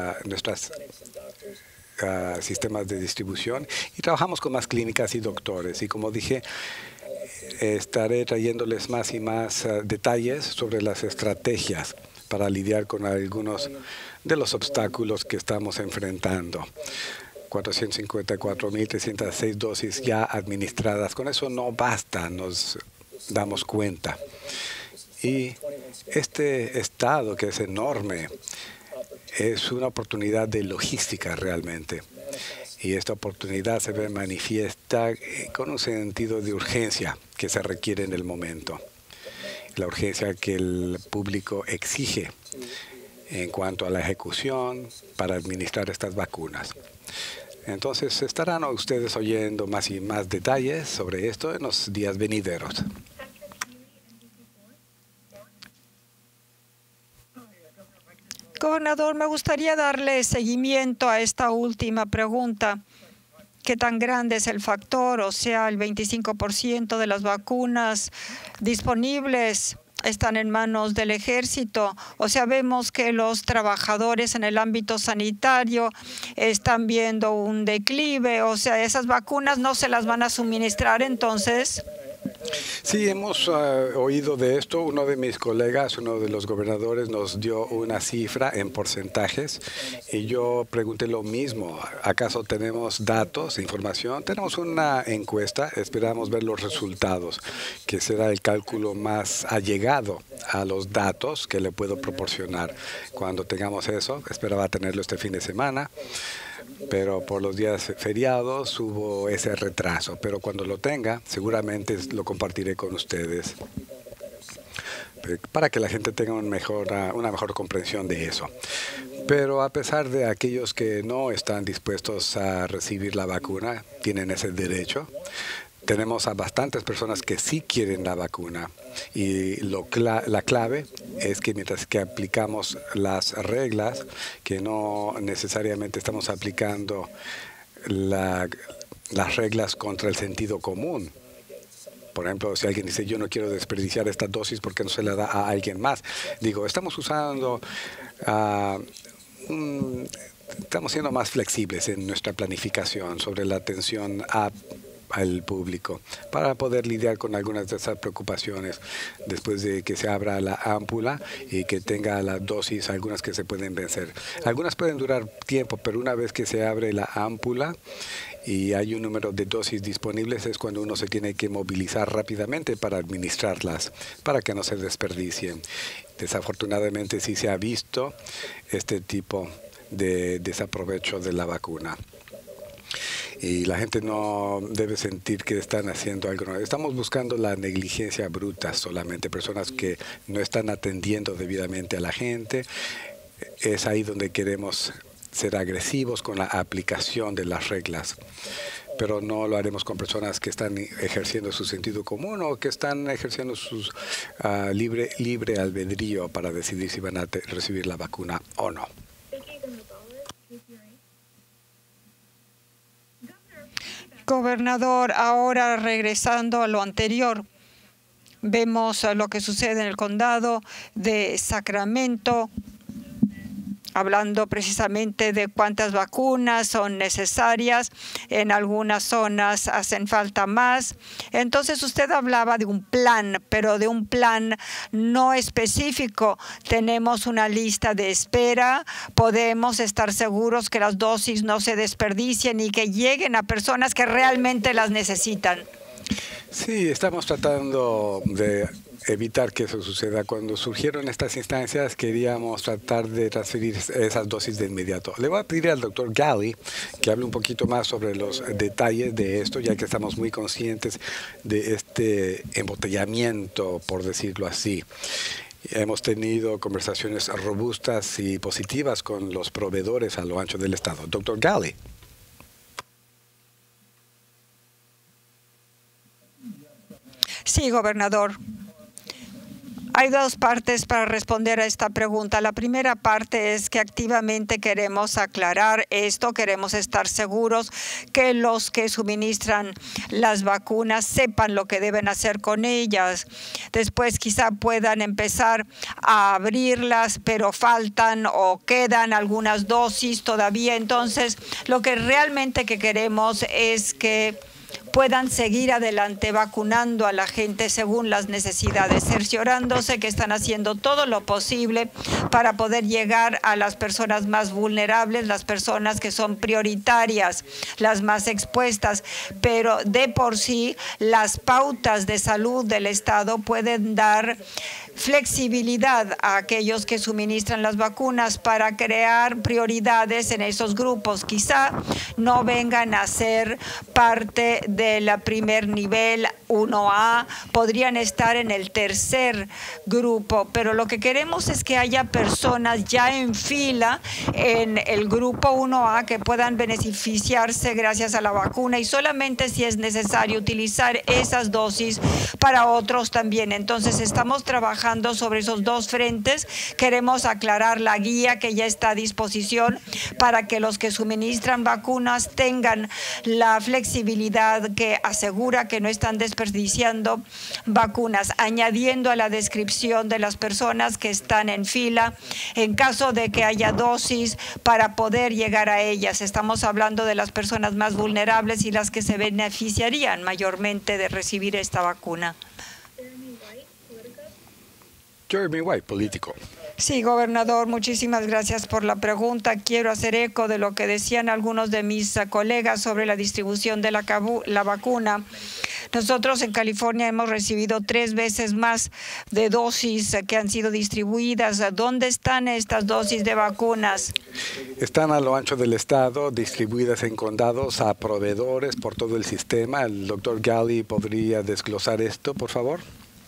Speaker 1: sistemas de distribución, y trabajamos con más clínicas y doctores. Y como dije, estaré trayéndoles más y más detalles sobre las estrategias para lidiar con algunos de los obstáculos que estamos enfrentando. 454.306 dosis ya administradas. Con eso no basta, nos damos cuenta. Y este estado, que es enorme, es una oportunidad de logística realmente. Y esta oportunidad se ve manifiesta con un sentido de urgencia que se requiere en el momento. la urgencia que el público exige en cuanto a la ejecución para administrar estas vacunas. Entonces, estarán ustedes oyendo más y más detalles sobre esto en los días venideros.
Speaker 2: Gobernador, me gustaría darle seguimiento a esta última pregunta. ¿Qué tan grande es el factor? O sea, el 25% de las vacunas disponibles están en manos del ejército. O sea, vemos que los trabajadores en el ámbito sanitario están viendo un declive. O sea, esas vacunas no se las van a suministrar entonces.
Speaker 1: Sí, hemos oído de esto. Uno de mis colegas, uno de los gobernadores, nos dio una cifra en porcentajes y yo pregunté lo mismo. ¿Acaso tenemos datos, información? Tenemos una encuesta, esperamos ver los resultados, que será el cálculo más allegado a los datos que le puedo proporcionar. Cuando tengamos eso, esperaba tenerlo este fin de semana, pero por los días feriados hubo ese retraso. Pero cuando lo tenga, seguramente lo compartiré con ustedes para que la gente tenga una mejor comprensión de eso. Pero a pesar de aquellos que no están dispuestos a recibir la vacuna, tienen ese derecho. Tenemos a bastantes personas que sí quieren la vacuna y la clave es que mientras que aplicamos las reglas, que no necesariamente estamos aplicando las reglas contra el sentido común. Por ejemplo, si alguien dice, yo no quiero desperdiciar esta dosis porque no se la da a alguien más. Digo, estamos usando... estamos siendo más flexibles en nuestra planificación sobre la atención al público para poder lidiar con algunas de esas preocupaciones después de que se abra la ámpula y que tenga la dosis, algunas que se pueden vencer. Algunas pueden durar tiempo, pero una vez que se abre la ámpula y hay un número de dosis disponibles, es cuando uno se tiene que movilizar rápidamente para administrarlas, para que no se desperdicien. Desafortunadamente sí se ha visto este tipo de desaprovecho de la vacuna. Y la gente no debe sentir que están haciendo algo. Estamos buscando la negligencia bruta solamente, personas que no están atendiendo debidamente a la gente. Es ahí donde queremos ser agresivos con la aplicación de las reglas. Pero no lo haremos con personas que están ejerciendo su sentido común o que están ejerciendo su libre albedrío para decidir si van a recibir la vacuna o no.
Speaker 2: Gobernador, ahora regresando a lo anterior, vemos lo que sucede en el condado de Sacramento, hablando precisamente de cuántas vacunas son necesarias. En algunas zonas hacen falta más. Entonces usted hablaba de un plan, pero de un plan no específico. Tenemos una lista de espera. Podemos estar seguros que las dosis no se desperdicien y que lleguen a personas que realmente las necesitan.
Speaker 1: Sí, estamos tratando de evitar que eso suceda. Cuando surgieron estas instancias, queríamos tratar de transferir esas dosis de inmediato. Le voy a pedir al doctor Ghaly que hable un poquito más sobre los detalles de esto, ya que estamos muy conscientes de este embotellamiento, por decirlo así. Hemos tenido conversaciones robustas y positivas con los proveedores a lo ancho del estado. Doctor Ghaly.
Speaker 2: Sí, gobernador. Hay dos partes para responder a esta pregunta. La primera parte es que activamente queremos aclarar esto, queremos estar seguros que los que suministran las vacunas sepan lo que deben hacer con ellas. Después quizá puedan empezar a abrirlas, pero faltan o quedan algunas dosis todavía. Entonces, lo que realmente que queremos es que puedan seguir adelante vacunando a la gente según las necesidades, cerciorándose que están haciendo todo lo posible para poder llegar a las personas más vulnerables, las personas que son prioritarias, las más expuestas. Pero de por sí, las pautas de salud del Estado pueden dar flexibilidad a aquellos que suministran las vacunas para crear prioridades en esos grupos. Quizá no vengan a ser parte de del primer nivel 1A, podrían estar en el tercer grupo, pero lo que queremos es que haya personas ya en fila en el grupo 1A que puedan beneficiarse gracias a la vacuna, y solamente si es necesario utilizar esas dosis para otros también. Entonces estamos trabajando sobre esos dos frentes. Queremos aclarar la guía que ya está a disposición para que los que suministran vacunas tengan la flexibilidad que asegura que no están desperdiciando vacunas, añadiendo a la descripción de las personas que están en fila en caso de que haya dosis para poder llegar a ellas. Estamos hablando de las personas más vulnerables y las que se beneficiarían mayormente de recibir esta vacuna.
Speaker 1: Jeremy White, político.
Speaker 2: Sí, gobernador, muchísimas gracias por la pregunta. Quiero hacer eco de lo que decían algunos de mis colegas sobre la distribución de la vacuna. Nosotros en California hemos recibido 3 veces más de dosis que han sido distribuidas. ¿Dónde están estas dosis de vacunas?
Speaker 1: Están a lo ancho del estado, distribuidas en condados a proveedores por todo el sistema. El doctor Ghaly podría desglosar esto, por favor.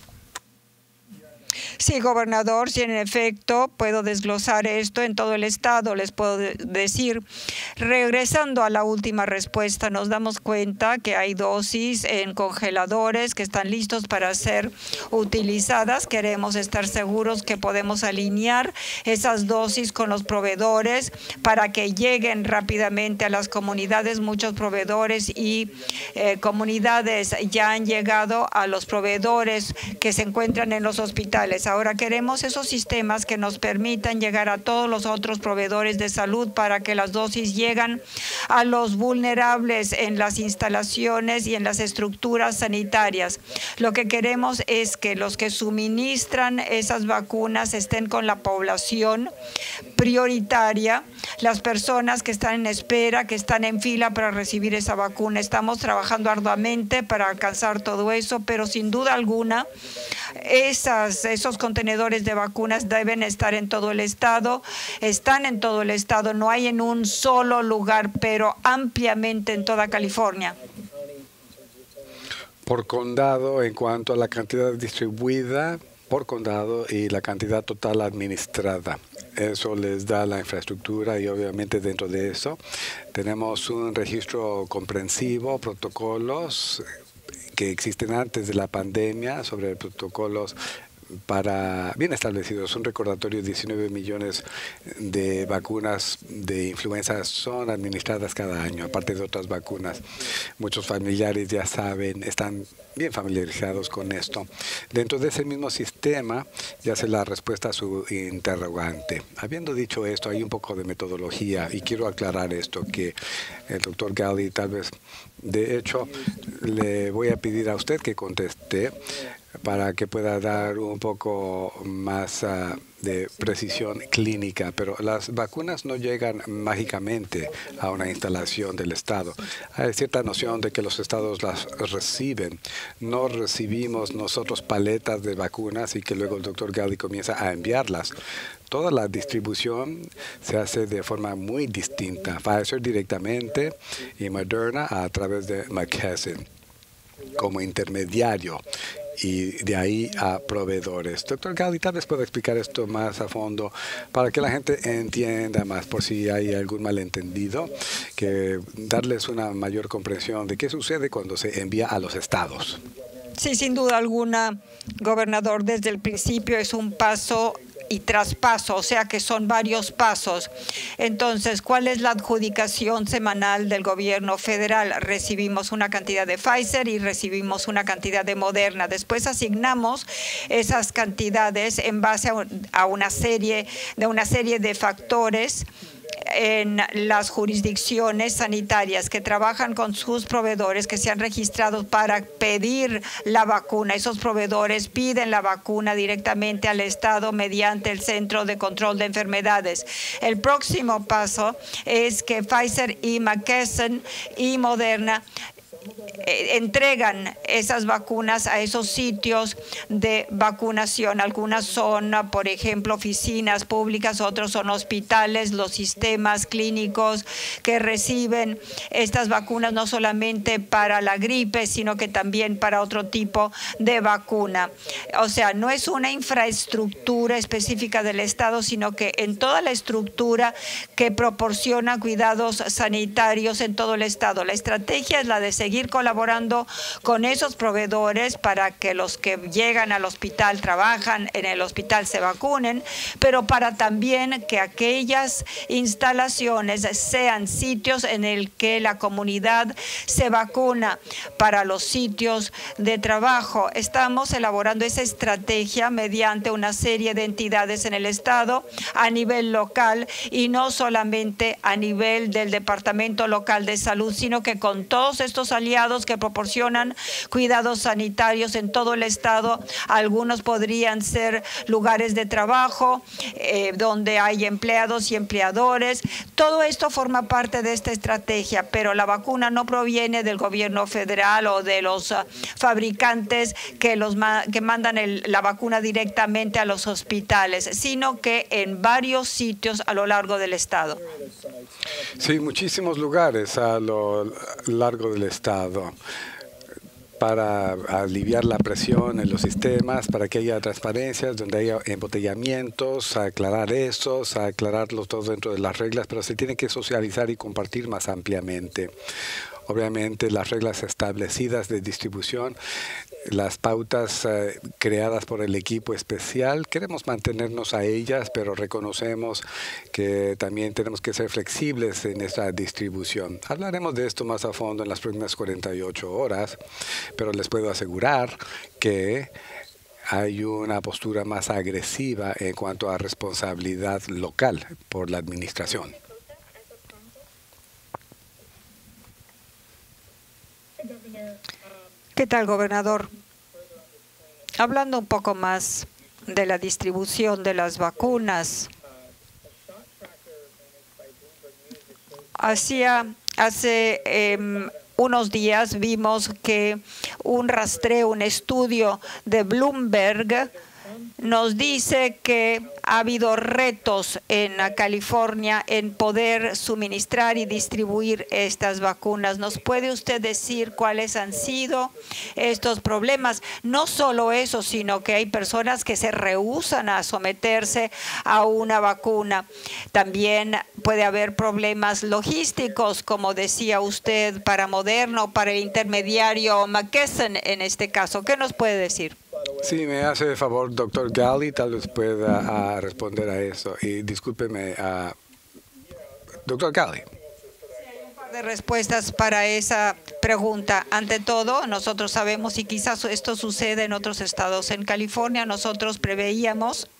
Speaker 2: Sí, gobernador, sí, en efecto, puedo desglosar esto en todo el estado. Les puedo decir, regresando a la última respuesta, nos damos cuenta que hay dosis en congeladores que están listos para ser utilizadas. Queremos estar seguros que podemos alinear esas dosis con los proveedores para que lleguen rápidamente a las comunidades. Muchos proveedores y comunidades ya han llegado a los proveedores que se encuentran en los hospitales. Ahora queremos esos sistemas que nos permitan llegar a todos los otros proveedores de salud para que las dosis lleguen a los vulnerables en las instalaciones y en las estructuras sanitarias. Lo que queremos es que los que suministran esas vacunas estén con la población prioritaria, las personas que están en espera, que están en fila para recibir esa vacuna. Estamos trabajando arduamente para alcanzar todo eso, pero sin duda alguna esos contenedores de vacunas deben estar en todo el estado, están en todo el estado, no hay en un solo lugar, pero ampliamente en toda California.
Speaker 1: Por condado, en cuanto a la cantidad distribuida por condado y la cantidad total administrada. Eso les da la infraestructura y obviamente dentro de eso tenemos un registro comprensivo, protocolos que existen antes de la pandemia sobre protocolos bien establecidos. Un recordatorio: 19 millones de vacunas de influenza son administradas cada año, aparte de otras vacunas. Muchos familiares ya saben, están bien familiarizados con esto. Dentro de ese mismo sistema ya sé la respuesta a su interrogante. Habiendo dicho esto, hay un poco de metodología y quiero aclarar esto, que el doctor Ghaly tal vez, de hecho, le voy a pedir a usted que conteste para que pueda dar un poco más de precisión clínica, pero las vacunas no llegan mágicamente a una instalación del Estado. Hay cierta noción de que los estados las reciben. No recibimos nosotros paletas de vacunas y que luego el doctor Ghaly comienza a enviarlas. Toda la distribución se hace de forma muy distinta. Pfizer directamente y Moderna a través de McKesson como intermediario, y de ahí a proveedores. Doctor Ghaly, tal vez pueda explicar esto más a fondo para que la gente entienda más, por si hay algún malentendido, que darles una mayor comprensión de qué sucede cuando se envía a los estados.
Speaker 2: Sí, sin duda alguna, gobernador, desde el principio es un paso y traspaso, o sea que son varios pasos. Entonces, ¿cuál es la adjudicación semanal del gobierno federal? Recibimos una cantidad de Pfizer y recibimos una cantidad de Moderna. Después asignamos esas cantidades en base a una serie de factores en las jurisdicciones sanitarias que trabajan con sus proveedores que se han registrado para pedir la vacuna. Esos proveedores piden la vacuna directamente al Estado mediante el Centro de Control de Enfermedades. El próximo paso es que Pfizer y McKesson y Moderna entregan esas vacunas a esos sitios de vacunación. Algunas son, por ejemplo, oficinas públicas, otros son hospitales, los sistemas clínicos que reciben estas vacunas no solamente para la gripe, sino que también para otro tipo de vacuna. O sea, no es una infraestructura específica del Estado, sino que en toda la estructura que proporciona cuidados sanitarios en todo el Estado. La estrategia es la de seguir colaborando con esos proveedores para que los que llegan al hospital, trabajan en el hospital, se vacunen, pero para también que aquellas instalaciones sean sitios en el que la comunidad se vacuna. Para los sitios de trabajo, estamos elaborando esa estrategia mediante una serie de entidades en el Estado a nivel local y no solamente a nivel del Departamento Local de Salud, sino que con todos estos aliados que proporcionan cuidados sanitarios en todo el Estado. Algunos podrían ser lugares de trabajo donde hay empleados y empleadores. Todo esto forma parte de esta estrategia, pero la vacuna no proviene del gobierno federal o de los fabricantes que mandan la vacuna directamente a los hospitales, sino que en varios sitios a lo largo del Estado.
Speaker 1: Sí, muchísimos lugares a lo largo del Estado para aliviar la presión en los sistemas, para que haya transparencias, donde haya embotellamientos, aclarar esos, aclararlos todo dentro de las reglas, pero se tiene que socializar y compartir más ampliamente. Obviamente, las reglas establecidas de distribución, las pautas creadas por el equipo especial, queremos mantenernos a ellas, pero reconocemos que también tenemos que ser flexibles en esa distribución. Hablaremos de esto más a fondo en las próximas 48 horas, pero les puedo asegurar que hay una postura más agresiva en cuanto a responsabilidad local por la administración.
Speaker 2: ¿Qué tal, gobernador? Hablando un poco más de la distribución de las vacunas, hace unos días vimos que un rastreo, un estudio de Bloomberg nos dice que ha habido retos en California en poder suministrar y distribuir estas vacunas. ¿Nos puede usted decir cuáles han sido estos problemas? No solo eso, sino que hay personas que se rehúsan a someterse a una vacuna. También puede haber problemas logísticos, como decía usted, para Moderna o para el intermediario McKesson en este caso. ¿Qué nos puede decir?
Speaker 1: Sí, me hace el favor, doctor Gali, tal vez pueda responder a eso. Y discúlpeme, doctor Gali.
Speaker 2: De respuestas para esa pregunta. Ante todo, nosotros sabemos, y quizás esto sucede en otros estados, en California nosotros preveíamos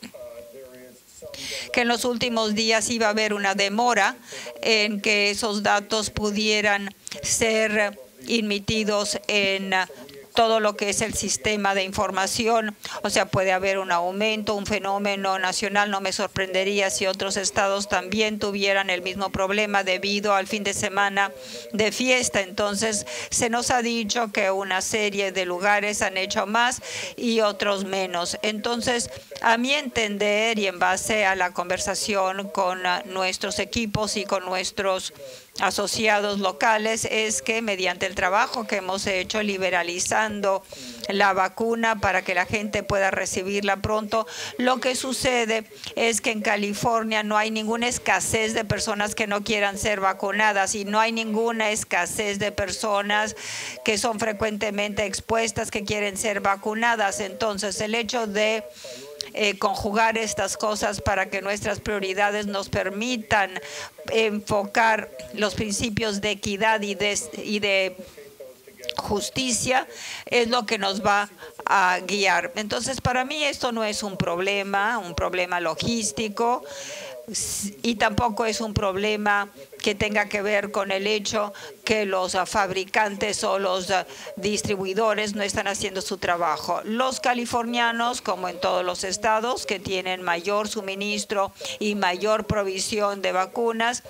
Speaker 2: que en los últimos días iba a haber una demora en que esos datos pudieran ser emitidos en todo lo que es el sistema de información. O sea, puede haber un aumento, un fenómeno nacional. No me sorprendería si otros estados también tuvieran el mismo problema debido al fin de semana de fiesta. Entonces, se nos ha dicho que una serie de lugares han hecho más y otros menos. Entonces, a mi entender y en base a la conversación con nuestros equipos y con nuestros asociados locales, es que mediante el trabajo que hemos hecho liberalizando la vacuna para que la gente pueda recibirla pronto, lo que sucede es que en California no hay ninguna escasez de personas que no quieran ser vacunadas y no hay ninguna escasez de personas que son frecuentemente expuestas que quieren ser vacunadas. Entonces, el hecho de conjugar estas cosas para que nuestras prioridades nos permitan enfocar los principios de equidad y de justicia es lo que nos va a guiar. Entonces, para mí esto no es un problema logístico, y tampoco es un problema que tenga que ver con el hecho que los fabricantes o los distribuidores no están haciendo su trabajo. Los californianos, como en todos los estados que tienen mayor suministro y mayor provisión de vacunas,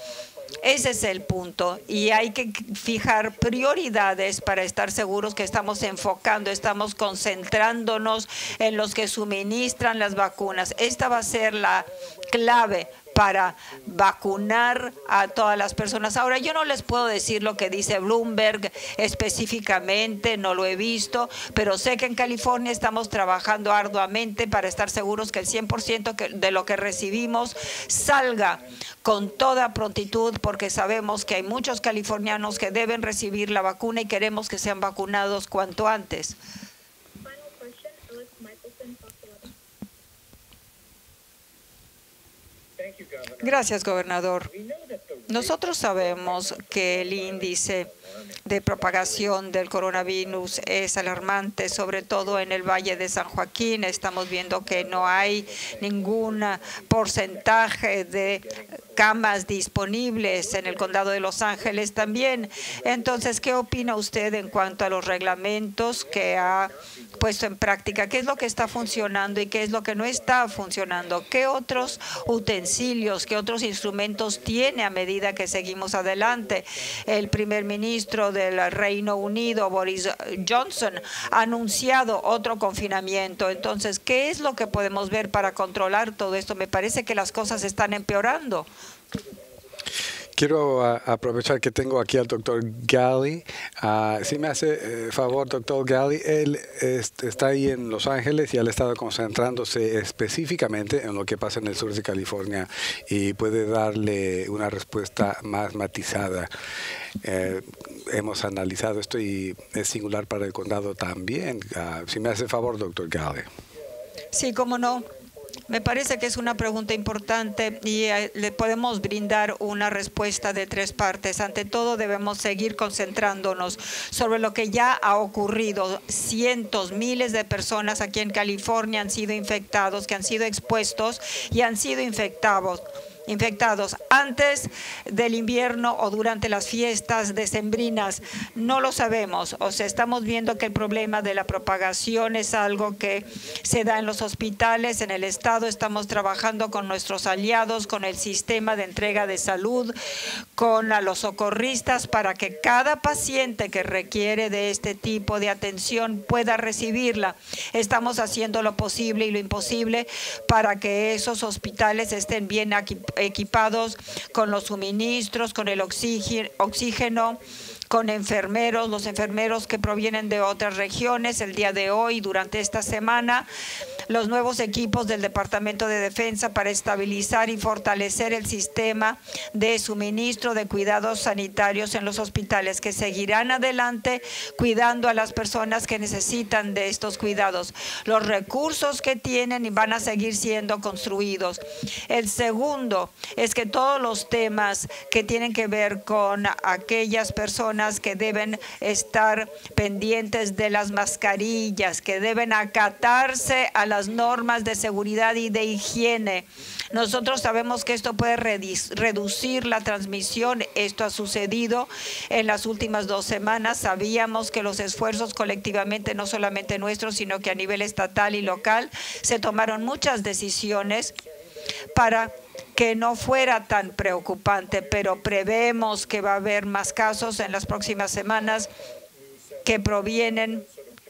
Speaker 2: Ese es el punto y hay que fijar prioridades para estar seguros que estamos enfocando, estamos concentrándonos en los que suministran las vacunas. Esta va a ser la clave para vacunar a todas las personas. Ahora, yo no les puedo decir lo que dice Bloomberg específicamente, no lo he visto, pero sé que en California estamos trabajando arduamente para estar seguros que el 100% de lo que recibimos salga con toda prontitud, porque sabemos que hay muchos californianos que deben recibir la vacuna y queremos que sean vacunados cuanto antes. Gracias, gobernador. Nosotros sabemos que el índice de propagación del coronavirus es alarmante, sobre todo en el Valle de San Joaquín. Estamos viendo que no hay ningún porcentaje de camas disponibles en el condado de Los Ángeles también. Entonces, ¿qué opina usted en cuanto a los reglamentos que ha puesto en práctica? ¿Qué es lo que está funcionando y qué es lo que no está funcionando? ¿Qué otros utensilios, qué otros instrumentos tiene a medida que seguimos adelante? El primer ministro del Reino Unido, Boris Johnson, ha anunciado otro confinamiento. Entonces, ¿qué es lo que podemos ver para controlar todo esto? Me parece que las cosas están empeorando.
Speaker 1: Quiero aprovechar que tengo aquí al doctor Ghaly. Si me hace favor, doctor Ghaly, él está ahí en Los Ángeles y él ha estado concentrándose específicamente en lo que pasa en el sur de California y puede darle una respuesta más matizada. Hemos analizado esto y es singular para el condado también. Si me hace favor, doctor Ghaly.
Speaker 2: Sí, cómo no. Me parece que es una pregunta importante y le podemos brindar una respuesta de tres partes. Ante todo, debemos seguir concentrándonos sobre lo que ya ha ocurrido. Cientos, miles de personas aquí en California han sido infectados, que han sido expuestos y han sido infectados antes del invierno o durante las fiestas decembrinas. No lo sabemos. O sea, estamos viendo que el problema de la propagación es algo que se da en los hospitales, en el estado. Estamos trabajando con nuestros aliados, con el sistema de entrega de salud, con los socorristas para que cada paciente que requiere de este tipo de atención pueda recibirla. Estamos haciendo lo posible y lo imposible para que esos hospitales estén bien equipados con los suministros, con el oxígeno, con enfermeros, los enfermeros que provienen de otras regiones. El día de hoy, durante esta semana, los nuevos equipos del Departamento de Defensa para estabilizar y fortalecer el sistema de suministro de cuidados sanitarios en los hospitales, que seguirán adelante cuidando a las personas que necesitan de estos cuidados. Los recursos que tienen y van a seguir siendo construidos. El segundo es que todos los temas que tienen que ver con aquellas personas que deben estar pendientes de las mascarillas, que deben acatarse a las normas de seguridad y de higiene. Nosotros sabemos que esto puede reducir la transmisión. Esto ha sucedido en las últimas 2 semanas. Sabíamos que los esfuerzos colectivamente, no solamente nuestros, sino que a nivel estatal y local, se tomaron muchas decisiones para que no fuera tan preocupante, pero prevemos que va a haber más casos en las próximas semanas que provienen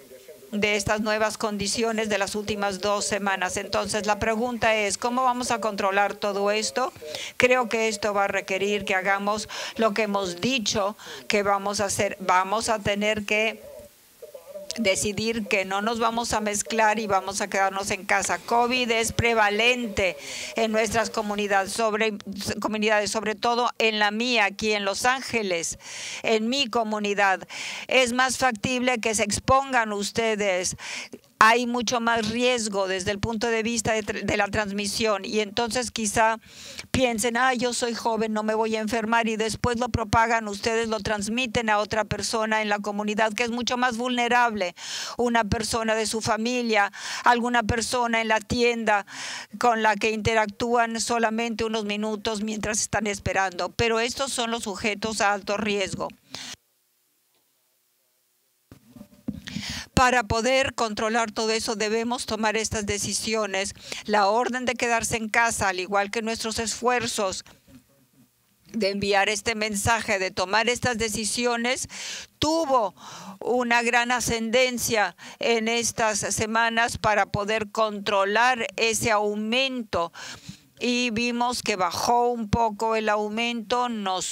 Speaker 2: de estas nuevas condiciones de las últimas 2 semanas. Entonces, la pregunta es, ¿cómo vamos a controlar todo esto? Creo que esto va a requerir que hagamos lo que hemos dicho que vamos a hacer. Vamos a tener que decidir que no nos vamos a mezclar y vamos a quedarnos en casa. COVID es prevalente en nuestras comunidades, sobre todo en la mía, aquí en Los Ángeles, en mi comunidad. Es más factible que se expongan ustedes. Hay mucho más riesgo desde el punto de vista de la transmisión y entonces quizá piensen, yo soy joven, no me voy a enfermar, y después lo propagan, ustedes lo transmiten a otra persona en la comunidad que es mucho más vulnerable, una persona de su familia, alguna persona en la tienda con la que interactúan solamente unos minutos mientras están esperando, pero estos son los sujetos a alto riesgo. Para poder controlar todo eso debemos tomar estas decisiones. La orden de quedarse en casa, al igual que nuestros esfuerzos de enviar este mensaje, de tomar estas decisiones, tuvo una gran ascendencia en estas semanas para poder controlar ese aumento. Y vimos que bajó un poco el aumento,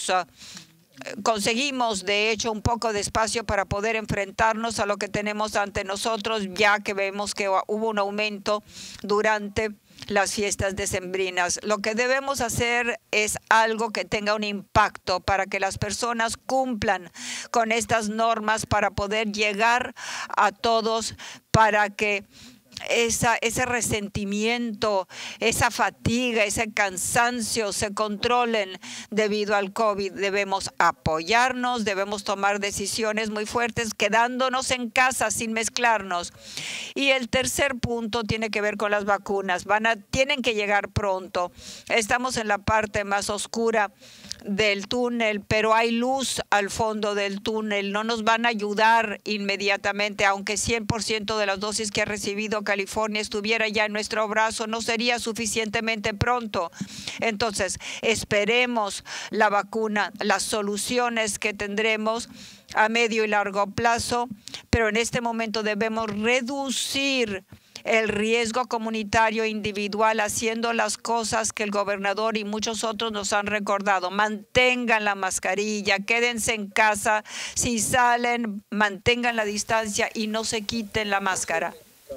Speaker 2: conseguimos de hecho un poco de espacio para poder enfrentarnos a lo que tenemos ante nosotros, ya que vemos que hubo un aumento durante las fiestas decembrinas. Lo que debemos hacer es algo que tenga un impacto para que las personas cumplan con estas normas, para poder llegar a todos, para que ese resentimiento, esa fatiga, ese cansancio se controlen debido al COVID. Debemos apoyarnos, debemos tomar decisiones muy fuertes, quedándonos en casa sin mezclarnos. Y el tercer punto tiene que ver con las vacunas. Tienen que llegar pronto. Estamos en la parte más oscura del túnel, pero hay luz al fondo del túnel. No nos van a ayudar inmediatamente, aunque 100% de las dosis que ha recibido California estuviera ya en nuestro brazo, no sería suficientemente pronto. Entonces, esperemos la vacuna, las soluciones que tendremos a medio y largo plazo, pero en este momento debemos reducir el riesgo comunitario individual, haciendo las cosas que el gobernador y muchos otros nos han recordado. Mantengan la mascarilla, quédense en casa, si salen, mantengan la distancia y no se quiten la máscara.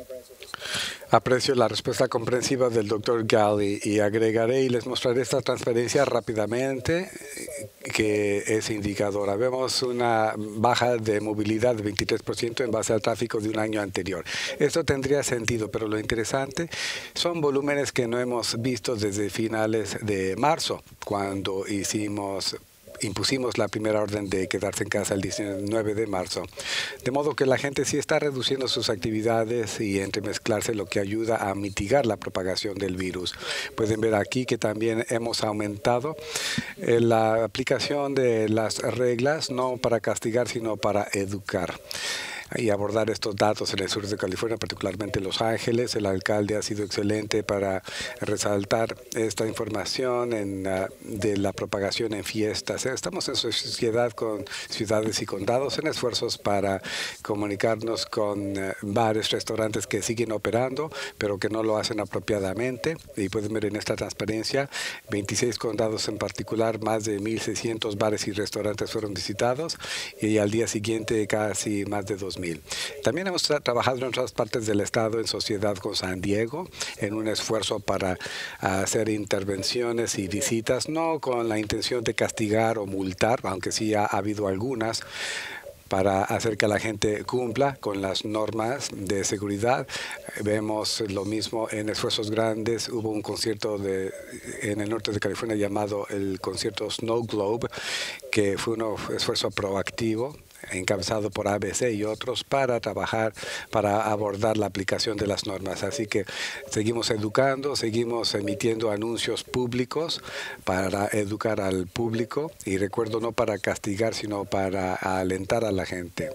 Speaker 1: Aprecio la respuesta comprensiva del Dr. Ghaly y agregaré y les mostraré esta transferencia rápidamente, que es indicadora. Vemos una baja de movilidad de 23% en base al tráfico de un año anterior. Esto tendría sentido, pero lo interesante son volúmenes que no hemos visto desde finales de marzo, cuando impusimos la primera orden de quedarse en casa el 19 de marzo. De modo que la gente sí está reduciendo sus actividades y entremezclarse, lo que ayuda a mitigar la propagación del virus. Pueden ver aquí que también hemos aumentado la aplicación de las reglas, no para castigar, sino para educar y abordar estos datos en el sur de California, particularmente Los Ángeles. El alcalde ha sido excelente para resaltar esta información de la propagación en fiestas. Estamos en sociedad con ciudades y condados en esfuerzos para comunicarnos con bares, restaurantes que siguen operando, pero que no lo hacen apropiadamente. Y pueden ver en esta transparencia, 26 condados en particular, más de 1,600 bares y restaurantes fueron visitados, y al día siguiente casi más de 2,000. También hemos trabajado en otras partes del estado en sociedad con San Diego en un esfuerzo para hacer intervenciones y visitas, no con la intención de castigar o multar, aunque sí ha habido algunas, para hacer que la gente cumpla con las normas de seguridad. Vemos lo mismo en esfuerzos grandes. Hubo un concierto en el norte de California llamado el concierto Snow Globe, que fue un esfuerzo proactivo encabezado por ABC y otros para trabajar, para abordar la aplicación de las normas. Así que seguimos educando, seguimos emitiendo anuncios públicos para educar al público, y recuerdo, no para castigar, sino para alentar a la gente.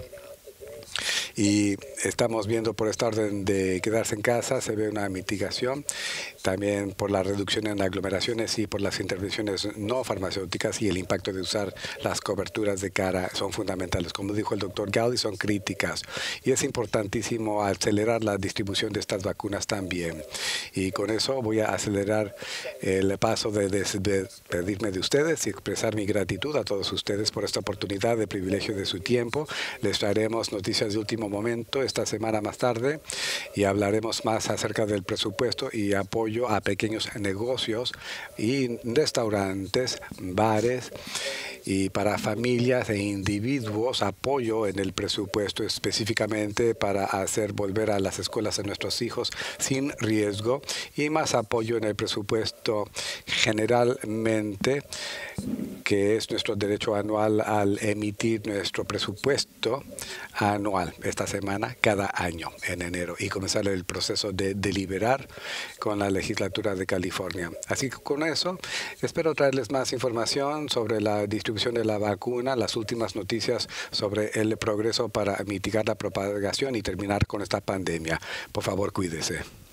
Speaker 1: Y estamos viendo por esta orden de quedarse en casa, se ve una mitigación, también por la reducción en aglomeraciones y por las intervenciones no farmacéuticas, y el impacto de usar las coberturas de cara son fundamentales. Como dijo el Dr. Ghaly, son críticas, y es importantísimo acelerar la distribución de estas vacunas también. Y con eso voy a acelerar el paso de despedirme de ustedes y expresar mi gratitud a todos ustedes por esta oportunidad de privilegio de su tiempo. Les traeremos noticias de último momento esta semana más tarde, y hablaremos más acerca del presupuesto y apoyo a pequeños negocios y restaurantes, bares, y para familias e individuos, apoyo en el presupuesto específicamente para hacer volver a las escuelas a nuestros hijos sin riesgo, y más apoyo en el presupuesto generalmente, que es nuestro derecho anual al emitir nuestro presupuesto anual esta semana, cada año en enero, y comenzar el proceso de deliberar con la legislatura de California. Así que con eso espero traerles más información sobre la distribución de la vacuna, las últimas noticias sobre el progreso para mitigar la propagación y terminar con esta pandemia. Por favor, cuídese.